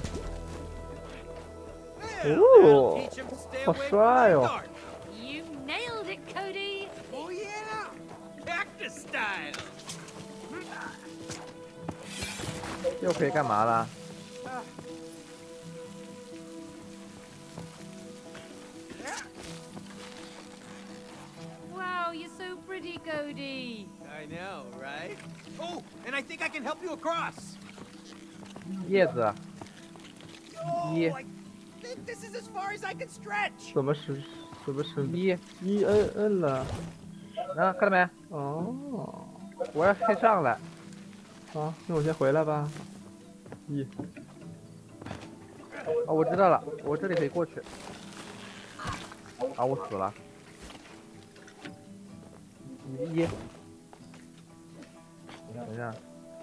Speaker 6: Well,
Speaker 1: Ooh.
Speaker 6: that'll teach him to stay
Speaker 1: Oh,
Speaker 6: away from
Speaker 1: style.
Speaker 6: my garden.
Speaker 3: You nailed it, Cody.
Speaker 6: Oh yeah, cactus style.
Speaker 5: 又可以干嘛了？
Speaker 3: Wow, you're so pretty, Cody.
Speaker 6: I know, right? Oh, and I think I can help you across.
Speaker 5: 叶子。
Speaker 6: Oh,
Speaker 5: Yeah.
Speaker 6: I think this is as far as I can stretch.
Speaker 1: 怎么使？
Speaker 5: 一，
Speaker 1: 一摁了？
Speaker 5: 啊，看到没？
Speaker 1: 哦，
Speaker 5: 我要先上来。
Speaker 1: 好，那我先回来吧。一，
Speaker 5: 哦，我知道了，我这里可以过去。啊，我死了。一，等一下。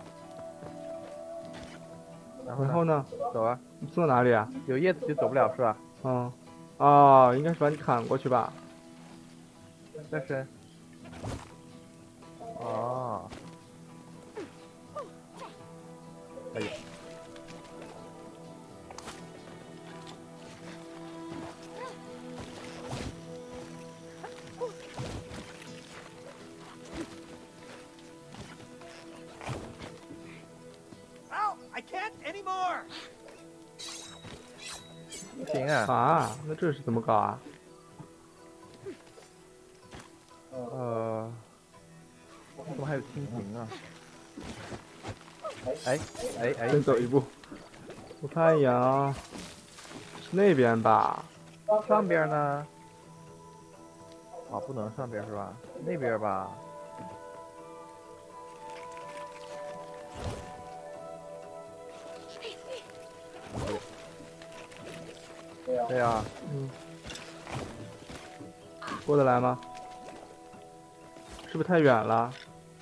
Speaker 1: 然后呢？
Speaker 5: 走啊！
Speaker 1: 你坐哪里啊？
Speaker 5: 有叶子就走不了是吧？
Speaker 1: 嗯，哦，应该是把你砍过去吧？
Speaker 5: 但是，哦，哎呀，
Speaker 6: Ow, I can't anymore.
Speaker 5: 不行啊！
Speaker 1: 啊，那这是怎么搞啊？
Speaker 5: 怎么还有蜻蜓啊？ 哎哎哎，
Speaker 1: 先走一步。我看一眼啊，那边吧。
Speaker 5: 上边呢？啊，不能上边是吧？那边吧。对呀。
Speaker 1: 嗯。过得来吗？是不是太远了？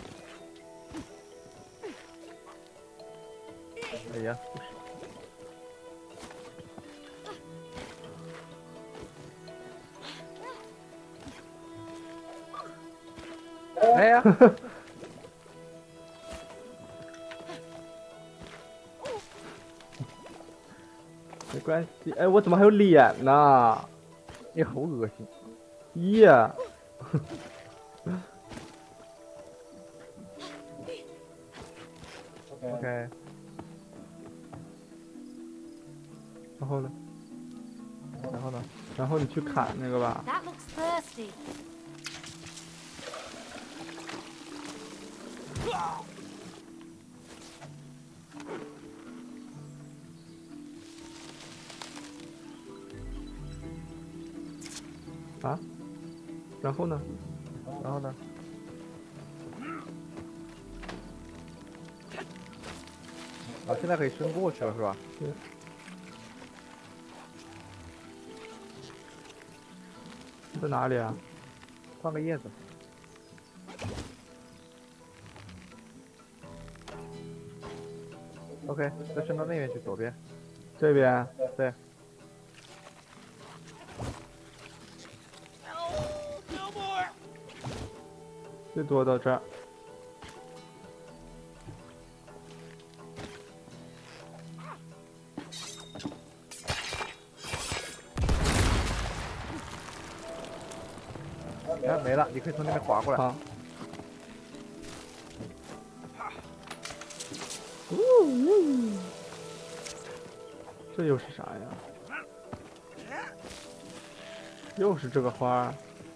Speaker 5: 哎呀，哎呀，
Speaker 1: 没关系。哎，我怎么还有脸呢？
Speaker 5: 你好恶心。
Speaker 1: 呀。
Speaker 5: OK。
Speaker 1: 然后呢？
Speaker 5: 然后呢？
Speaker 1: 然后你去砍那个吧。
Speaker 3: That looks thirsty.
Speaker 1: 啊？然后呢？
Speaker 5: 然后呢？啊，现在可以伸过去了是吧？
Speaker 1: 对。在哪里啊？
Speaker 5: 放个叶子。OK， 再伸到那边去，左边。
Speaker 1: 这边。
Speaker 5: 对。
Speaker 1: 最多到这儿。
Speaker 5: 哎，没了，你可以从那边滑过来。
Speaker 1: 好。这又是啥呀？又是这个花。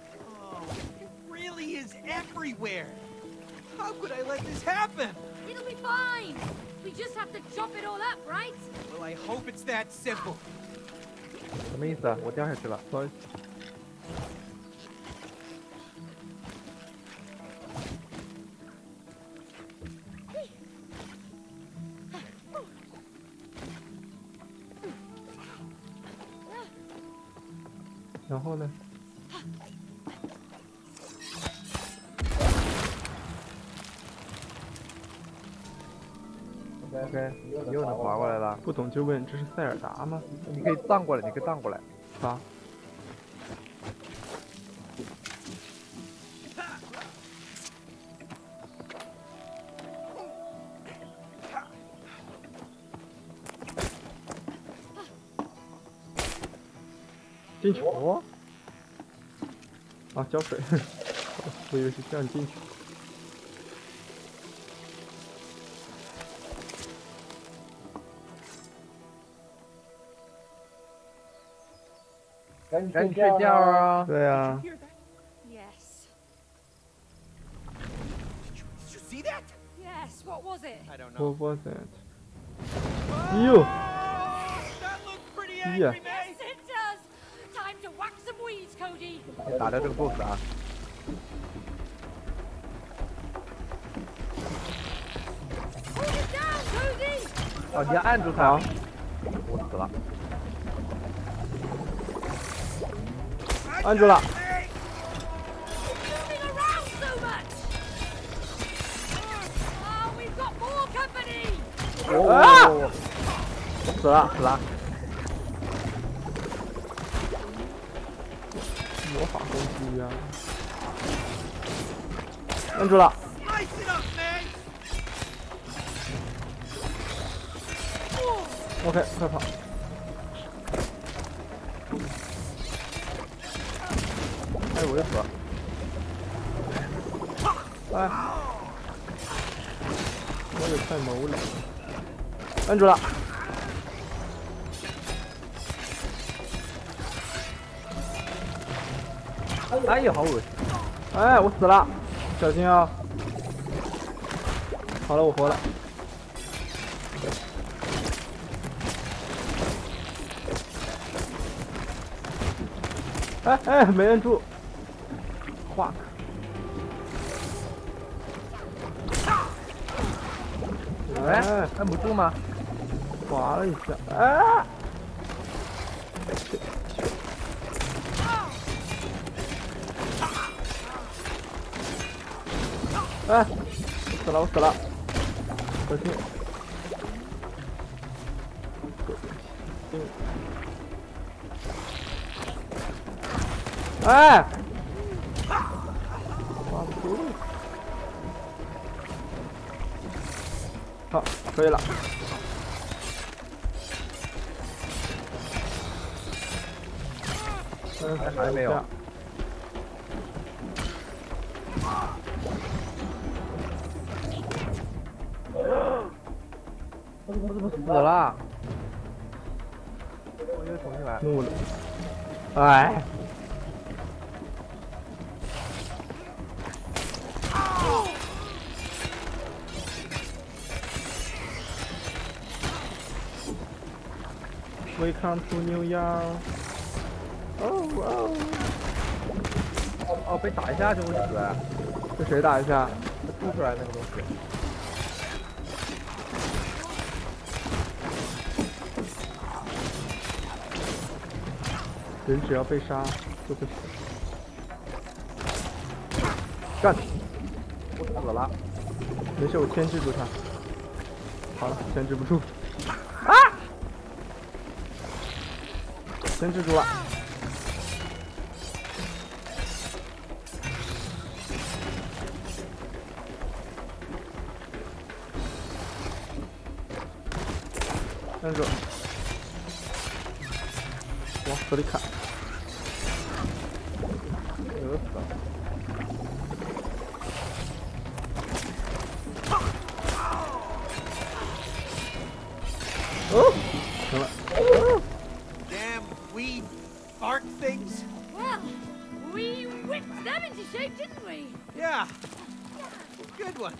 Speaker 6: Everywhere. How could I let this happen?
Speaker 3: It'll be fine. We just have to chop it all up, right?
Speaker 6: Well, I hope it's that simple.
Speaker 5: 什么意思啊？我掉下去了。
Speaker 1: 不好意思。然后呢？
Speaker 5: OK， 又能滑过来了。
Speaker 1: 不懂就问，这是塞尔达吗？
Speaker 5: 你可以荡过来，你可以荡过来。
Speaker 1: 啊。进去。哦。啊，浇水。我以为是让你进去。
Speaker 5: 赶紧睡觉啊！
Speaker 1: 对啊。
Speaker 3: Yes.
Speaker 6: Did you see that?
Speaker 3: Yes. What was it?
Speaker 6: I don't know.
Speaker 1: What was it? You.
Speaker 6: That looks pretty angry,
Speaker 3: Yes,
Speaker 6: mate.
Speaker 3: it does. Time to whack some weeds, Cody.
Speaker 5: 打掉这个 BOSS 啊！
Speaker 3: Hold it down, Cody.
Speaker 5: 哦，你要按住它。我死了。
Speaker 1: 按住了。
Speaker 3: Moving around so much. Oh, we've got more company.
Speaker 1: 啊！死了死了。魔法攻击呀！按住了。
Speaker 6: Slice it up, man.
Speaker 1: OK， 快跑！哎，我又死了！哎，我也太谋了！按住了！
Speaker 5: 哎呀，好恶心！
Speaker 1: 哎，我死了，小心啊！好了，我活了。 哎哎，没摁住。fuck。
Speaker 5: 哎，摁不住吗？
Speaker 1: 滑了一下。啊！哎，我死了，我死了！小心！哎！抓不住。好，可以了。
Speaker 5: 还没有。我怎么死了？我又重新来。
Speaker 1: 怒了。哎。Welcome to New York。
Speaker 5: 哦，被打一下就会死。
Speaker 1: 被谁打一下？
Speaker 5: 吐出来那个东西。
Speaker 1: 人只要被杀就会死。干！
Speaker 5: 我死了。
Speaker 1: 没事，我牵制住他。好了，牵制不住。啊！牵制住了。按住，往死里砍。死了。哦，行了。
Speaker 6: Damn weed fart things.
Speaker 3: Well, we whipped them into shape, didn't we?
Speaker 6: Yeah. Good one.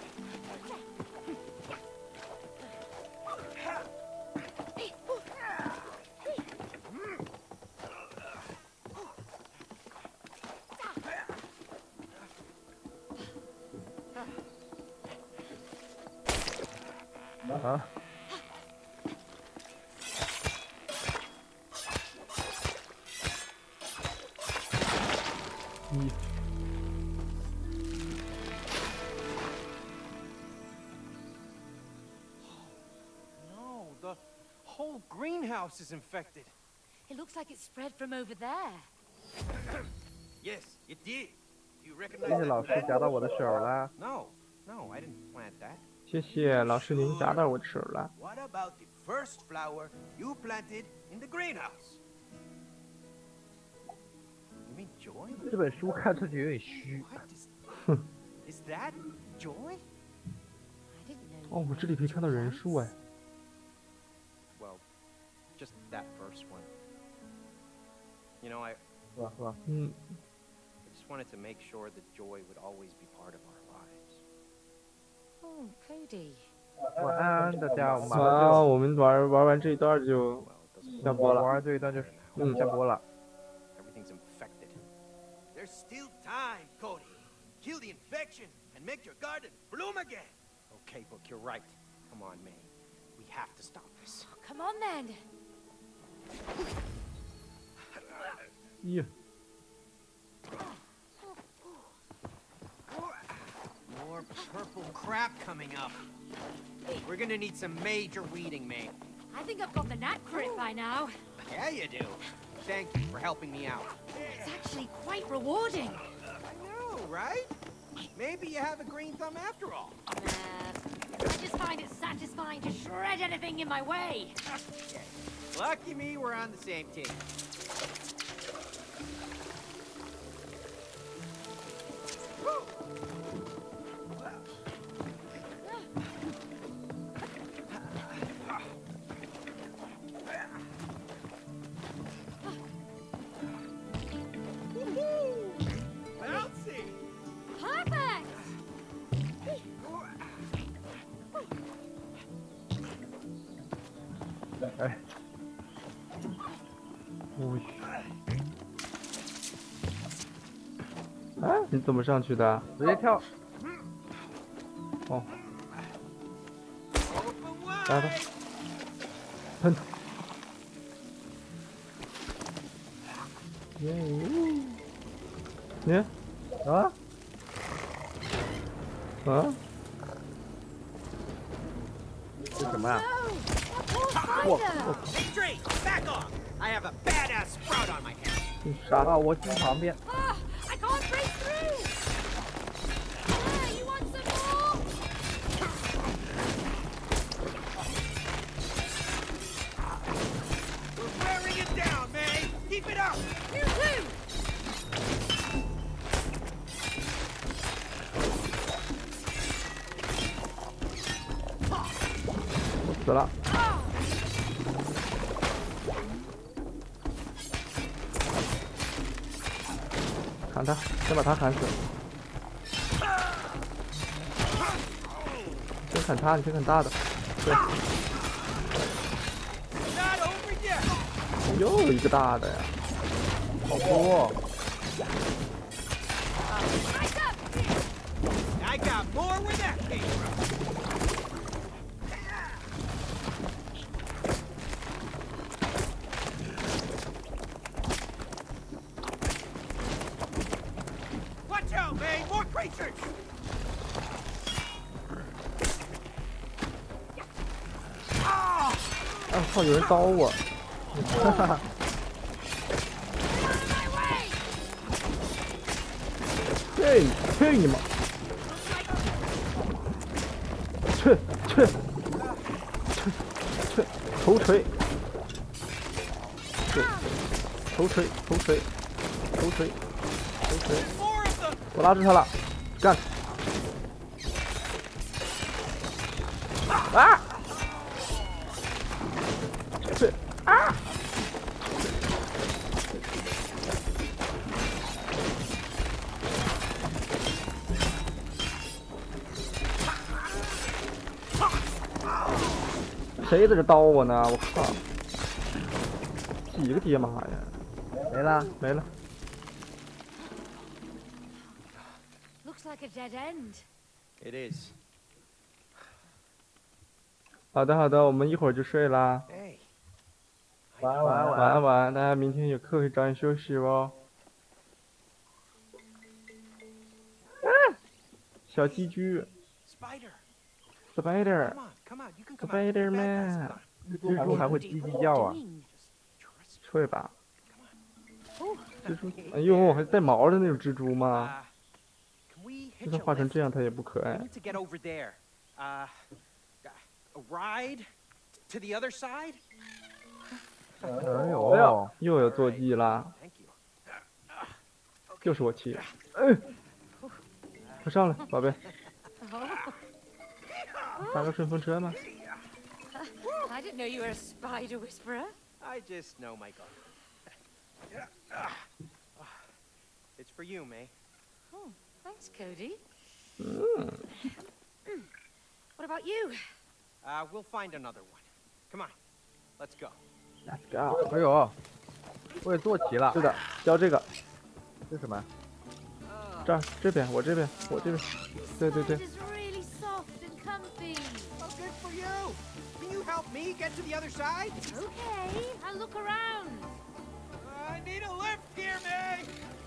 Speaker 4: No, the whole greenhouse is infected.
Speaker 3: It looks like it spread from over there.
Speaker 6: Yes, it did. You
Speaker 5: 谢
Speaker 6: recognize
Speaker 5: 谢
Speaker 6: that
Speaker 5: 老师
Speaker 6: plant?
Speaker 5: 夹到我的手了。
Speaker 4: No, no, I didn't plant that.
Speaker 1: 谢谢老师，您夹到我的手了。
Speaker 6: What about the first flower you planted in the greenhouse?
Speaker 4: You mean Joy?
Speaker 5: 这本书看上去有点虚。
Speaker 4: What is that Joy?
Speaker 3: I didn't know.
Speaker 1: 哦，我这里可以看到人数哎。
Speaker 4: Well, just that first one. You know, I
Speaker 5: 是吧？是吧？
Speaker 1: 嗯，
Speaker 4: just wanted to make sure that Joy would always be part of our lives.
Speaker 3: Oh, Cody.
Speaker 5: 晚安，大家，我们马
Speaker 1: 啊，
Speaker 5: 上
Speaker 1: 我们玩完这一段就
Speaker 4: Well, it doesn't
Speaker 1: 下播了。
Speaker 5: 玩完这一段就下播了。
Speaker 4: everything's infected.
Speaker 6: There's still time, Cody. Kill the infection and make your garden bloom again.
Speaker 4: Okay, Book, you're right. Come on, May. We have to stop this.
Speaker 3: Come on then.
Speaker 1: 咦，
Speaker 4: More purple crap coming up. We're gonna need some major weeding, May.
Speaker 3: I think I've got the knack for it by now.
Speaker 4: Yeah, you do. Thank you for helping me out.
Speaker 3: It's actually quite rewarding.
Speaker 4: I know, right? Maybe you have a green thumb after all.
Speaker 3: I just find it satisfying to shred anything in my way.
Speaker 4: Lucky me, we're on the same team.
Speaker 6: Bouncy!
Speaker 3: Perfect!
Speaker 5: 哎，
Speaker 1: 我哎，你怎么上去的？
Speaker 5: 直接跳。
Speaker 1: 哦，
Speaker 6: Open
Speaker 1: 来吧
Speaker 6: wide.
Speaker 1: 喷他！耶！你
Speaker 5: 啊？
Speaker 1: 啊？
Speaker 5: 这什么呀？
Speaker 3: Whoa!
Speaker 6: Hey, Drake, back off. I have a badass sprout on my head.
Speaker 1: 你傻
Speaker 5: 啊，我进旁边。
Speaker 3: Ah, I can't break through! Ah, you want some more?
Speaker 6: We're wearing it down, May. Keep it up.
Speaker 3: You too!
Speaker 1: 我死了！砍他，先把他砍死。先砍他，你先砍大的。对，
Speaker 6: Not over yet.
Speaker 1: 又一个大的呀！
Speaker 5: 好多。
Speaker 3: Eyes up!
Speaker 6: I got more where that came from. Watch out, May! More creatures!
Speaker 1: 啊！操，有人刀我！哈哈哈！
Speaker 3: Get out of my way!
Speaker 1: 去你妈！去去去！头锤！对，头锤头锤头锤头锤！
Speaker 6: More of them!
Speaker 1: 我拉住他了，干！啊！去啊！谁在这刀我呢？我靠！几个爹妈呀！
Speaker 5: 没了。
Speaker 1: 没了。
Speaker 3: Looks like a dead end.
Speaker 4: It is.
Speaker 1: 好的好的，我们一会儿就睡啦。
Speaker 4: Hey.
Speaker 5: 晚安晚安晚
Speaker 1: 晚安晚安，大家明天有课可以早点休息哦。小寄居
Speaker 6: Spider!
Speaker 1: ，Spider，Spider
Speaker 6: Come on, come on. You can come out.
Speaker 1: Man，
Speaker 5: 蜘蛛还会叽叽叫啊。
Speaker 3: Doing?
Speaker 1: 睡吧。
Speaker 3: Oh,
Speaker 1: 蜘蛛，哎呦，还带毛的那种蜘蛛吗？
Speaker 6: Can we
Speaker 1: 就
Speaker 6: hitch
Speaker 1: 算
Speaker 6: a
Speaker 1: 画成
Speaker 6: lift?
Speaker 1: 这样，它也不可
Speaker 6: I
Speaker 1: 爱。
Speaker 6: need to get over there. A ride to the other side?
Speaker 5: 哎
Speaker 1: 哎
Speaker 5: 呦
Speaker 1: 呦，，又有坐骑啦，
Speaker 6: Thank you.
Speaker 1: 就是我骑。哎，快上来，宝贝，
Speaker 3: oh.
Speaker 1: 搭个顺风车嘛。
Speaker 3: I didn't know you were a spider whisperer.
Speaker 4: I just know my God. It's for you, May.
Speaker 3: Oh, thanks, Cody.
Speaker 1: 嗯，
Speaker 3: What about you?
Speaker 4: We'll find another one. Come on, let's go.
Speaker 1: Let's go。
Speaker 5: 哎呦，我也坐齐了。
Speaker 1: 是的，教这个，
Speaker 5: 这什么？
Speaker 1: 这儿这边，我这边，我这边。对对对，
Speaker 3: Spider's really soft and comfy.
Speaker 6: Oh, good for you. Can you help me get to the other side?
Speaker 3: Okay, I'll look around.
Speaker 6: I need a lift here, May.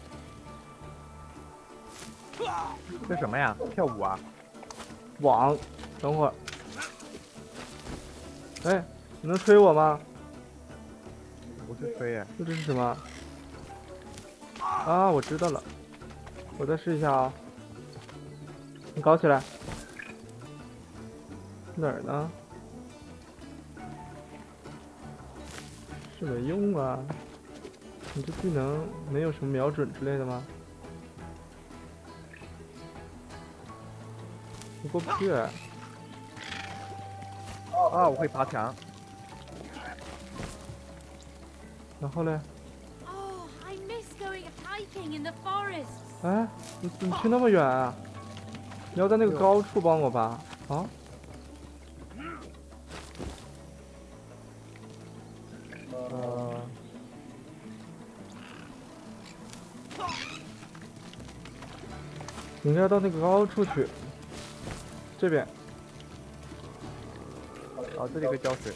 Speaker 5: 这什么呀？跳舞啊？
Speaker 1: 网，等会儿。哎，你能推我吗？
Speaker 5: 不是飞哎。
Speaker 1: 这是什么？啊，我知道了，我再试一下啊。你搞起来。哪儿呢？是没用啊！你这技能没有什么瞄准之类的吗？不过不去。
Speaker 5: 啊，我会爬墙。
Speaker 1: 然后嘞？
Speaker 3: Oh, I miss going hiking in the forest.
Speaker 1: 哎，你怎么去那么远啊？你要在那个高处帮我吧？啊？ 应该到那个高处去。这边。
Speaker 5: 哦，这里有个胶水。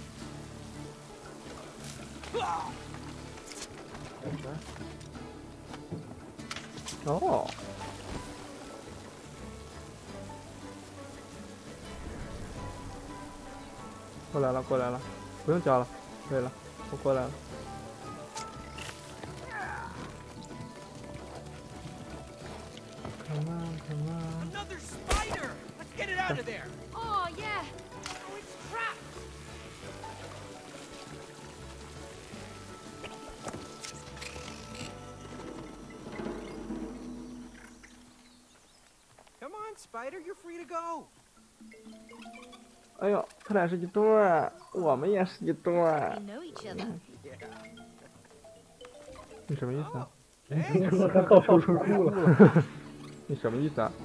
Speaker 1: 哦。过来了，过来了，不用加了，可以了，我过来了。Come on, come on.
Speaker 6: Another spider! Let's get it out of there!
Speaker 3: Oh, yeah. Oh, it's trapped.
Speaker 4: Come on, Spider, you're free to go.
Speaker 1: 哎呦，他俩是一对儿，我们也是一对
Speaker 3: We
Speaker 1: 儿。
Speaker 3: know each other.
Speaker 1: 你什么意思啊？
Speaker 6: Hey,
Speaker 5: 说他到处出库了。
Speaker 1: 你什么意思啊？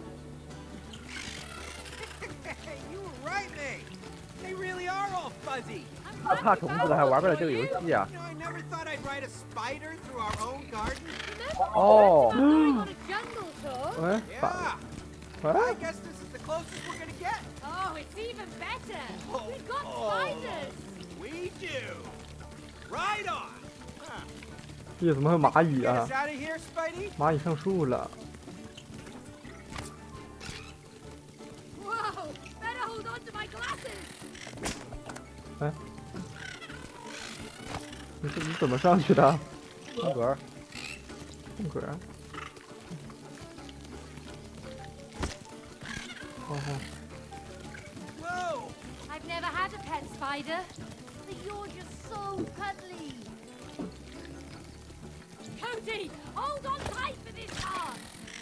Speaker 6: you were right, mate. They really are all fuzzy.
Speaker 5: 他怕虫子了，还玩不了这个游戏啊？
Speaker 6: You know, I never thought I'd ride a spider through our own garden.
Speaker 5: 哦，
Speaker 3: On a jungle tour?
Speaker 1: 喂，
Speaker 6: Yeah.
Speaker 1: 反
Speaker 6: I
Speaker 1: 喂，
Speaker 6: guess this is the closest we're gonna get.
Speaker 3: Oh, it's even better.
Speaker 6: Oh,
Speaker 3: We've got
Speaker 6: oh.
Speaker 3: spiders.
Speaker 6: We do. Right on. Huh.
Speaker 1: 这怎么还有蚂蚁
Speaker 6: Get
Speaker 1: 啊
Speaker 6: us？out of here, Spidey.
Speaker 1: 蚂蚁上树了。
Speaker 3: Whoa! Better hold on to my glasses.
Speaker 1: 哎，你怎么上去的？
Speaker 5: 空格。
Speaker 1: 空格。哦吼。
Speaker 6: Whoa.
Speaker 3: I've never had a pet spider, but you're just so cuddly. Cody, hold on tight for this part.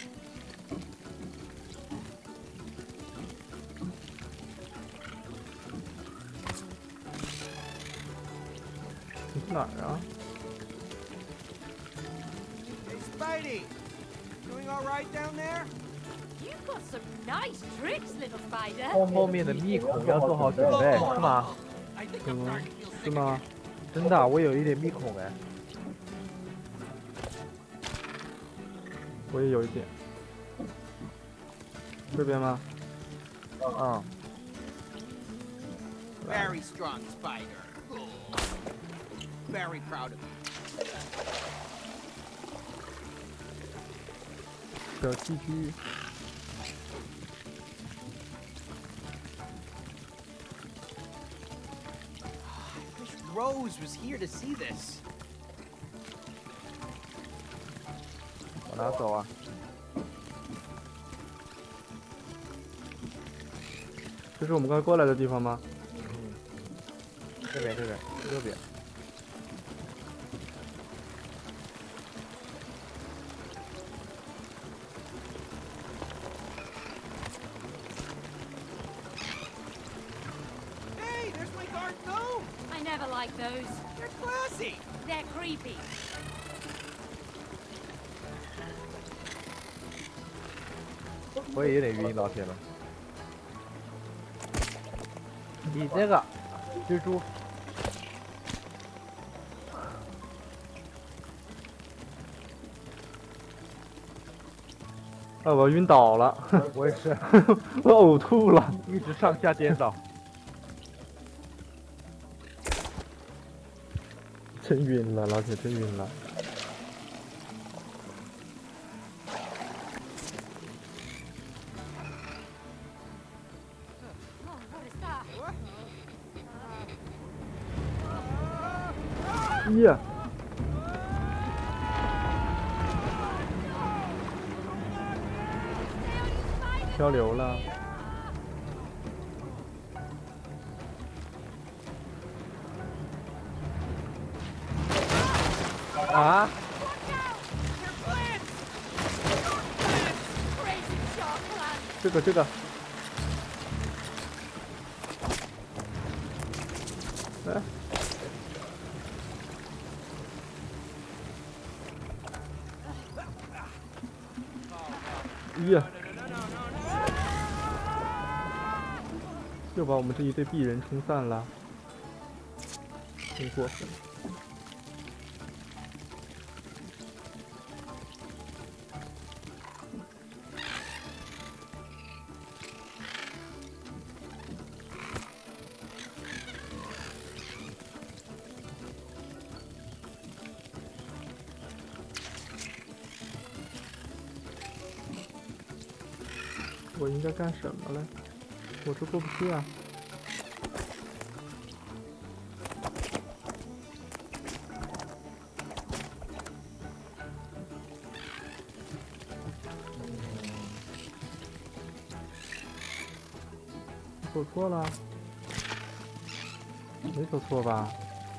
Speaker 1: 你去哪儿啊？
Speaker 6: Hey, Spidey. Doing all right down there?
Speaker 3: You've got some nice tricks, little spider.
Speaker 5: 后面的密孔要做好准备，是吗？
Speaker 6: I think
Speaker 1: 是
Speaker 6: I'm
Speaker 1: 吗
Speaker 6: starting to feel？
Speaker 1: 是
Speaker 6: sick
Speaker 1: 吗
Speaker 6: again.？
Speaker 5: 真的，我有一点密孔哎。
Speaker 1: 我也有一点。这边吗？
Speaker 5: 嗯。
Speaker 6: Very strong spider. Very proud of you.
Speaker 1: 小寄居。
Speaker 6: I wish Rose was here to see this.
Speaker 5: 往哪走啊？
Speaker 1: 这是我们刚才过来的地方吗？
Speaker 5: 这边，右边。
Speaker 6: Hey, there's my guard gnome.
Speaker 3: I never like those.
Speaker 6: They're classy.
Speaker 3: They're creepy.
Speaker 5: 我也有点晕，老铁们。你这个蜘蛛，
Speaker 1: 啊，我晕倒了，
Speaker 5: 我也是，
Speaker 1: 我呕吐了。
Speaker 5: 一直上下颠倒。
Speaker 1: 真晕了，老铁，真晕了。
Speaker 3: Oh, what is that?
Speaker 6: What?
Speaker 1: 耶！漂流了。
Speaker 5: 啊！
Speaker 3: Crazy shark plan.
Speaker 1: 这个。哎。耶！又把我们这一队鄙人冲散了，真过分。 我应该干什么嘞？我这过不去啊。走错了？没走错吧？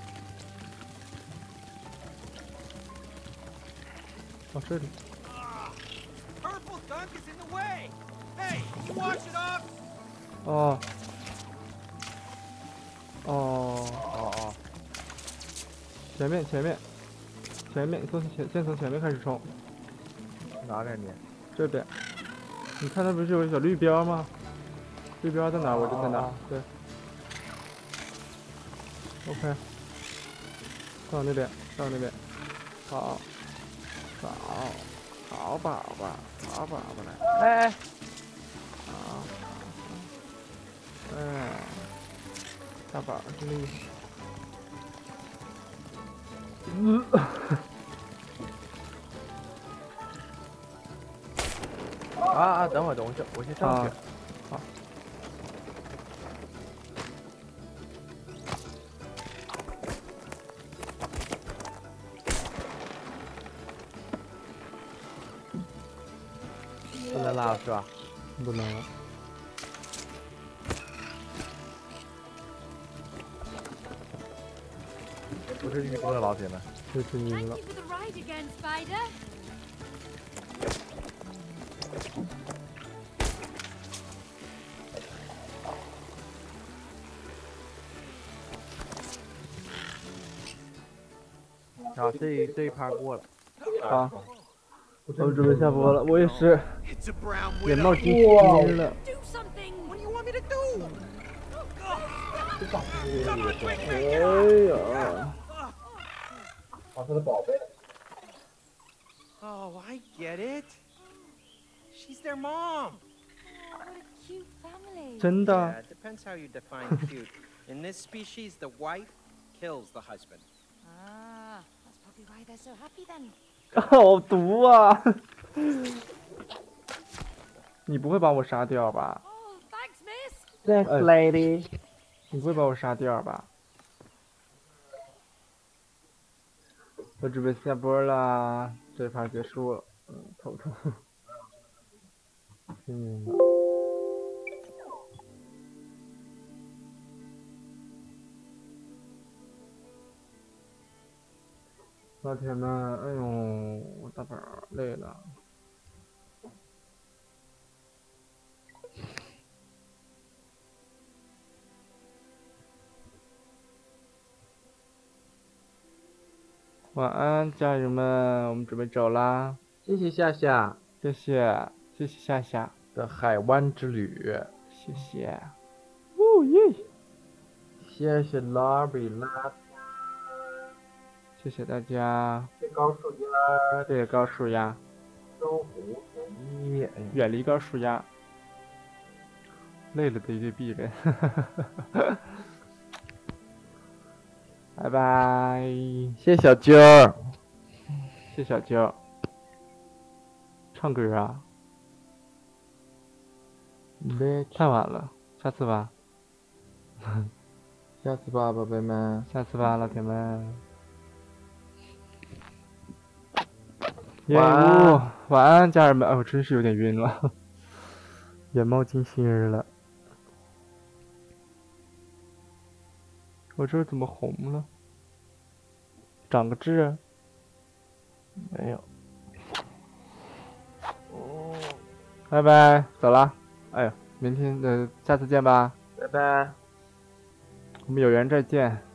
Speaker 1: 哦，这里。
Speaker 6: Purple dunk is in the way. Hey, can you wash it off?
Speaker 1: 哦。哦。
Speaker 5: 哦，
Speaker 1: 前面，先从前面开始冲。
Speaker 5: 哪里你？
Speaker 1: 这边，你看那不是有个小绿标吗？绿标在哪，我就在哪。对。OK。到那边，到那边。好。好宝宝，好宝宝来。
Speaker 5: 哎，
Speaker 1: 好。哎。大宝真厉
Speaker 5: 害。等会儿，我先上去。
Speaker 1: 好。
Speaker 5: 不能拉是吧？
Speaker 1: 不能了。
Speaker 5: 不是晕了，老铁们。
Speaker 1: 这是晕了。
Speaker 5: 好，这一趴过了。
Speaker 1: 好，我准备下播了，我也是眼冒金星了。哎呀！
Speaker 5: 把他的宝贝。
Speaker 4: Oh, I get it. She's their mom.
Speaker 3: What a cute family.
Speaker 1: 真的
Speaker 4: Yeah,？it depends how you define cute. In this species, the wife kills the husband.
Speaker 3: Ah, that's probably why they're so happy then.
Speaker 1: 好毒啊！你不会把我杀掉吧
Speaker 3: Oh, thanks, miss.
Speaker 1: ？Thanks, lady。你不会把我杀掉吧？我准备下播啦，这一盘结束了。头痛。晕了。老铁们，哎呦，我大宝累了。晚安，家人们，我们准备走啦。
Speaker 5: 谢谢夏夏
Speaker 1: 谢谢夏夏
Speaker 5: 的海湾之旅，
Speaker 1: 谢谢。哦耶！
Speaker 5: 谢谢拉比拉，
Speaker 1: 谢谢大家。
Speaker 5: 谢高树鸭，
Speaker 1: 谢谢高树鸭。
Speaker 5: 周湖田一，
Speaker 1: 远离高树鸭。累了的一对璧人。拜拜。
Speaker 5: 谢小啾儿，
Speaker 1: 谢小啾。唱歌啊？太晚了，下次吧。
Speaker 5: 下次吧，宝贝们。
Speaker 1: 下次吧，老铁们。
Speaker 5: 晚安，
Speaker 1: 晚安，家人们。哎，我真是有点晕了，眼冒金星了。我这怎么红了？长个痣？没有。哦，拜拜，走了。哎呦，明天下次见吧。
Speaker 5: 拜拜。
Speaker 1: 我们有缘再见。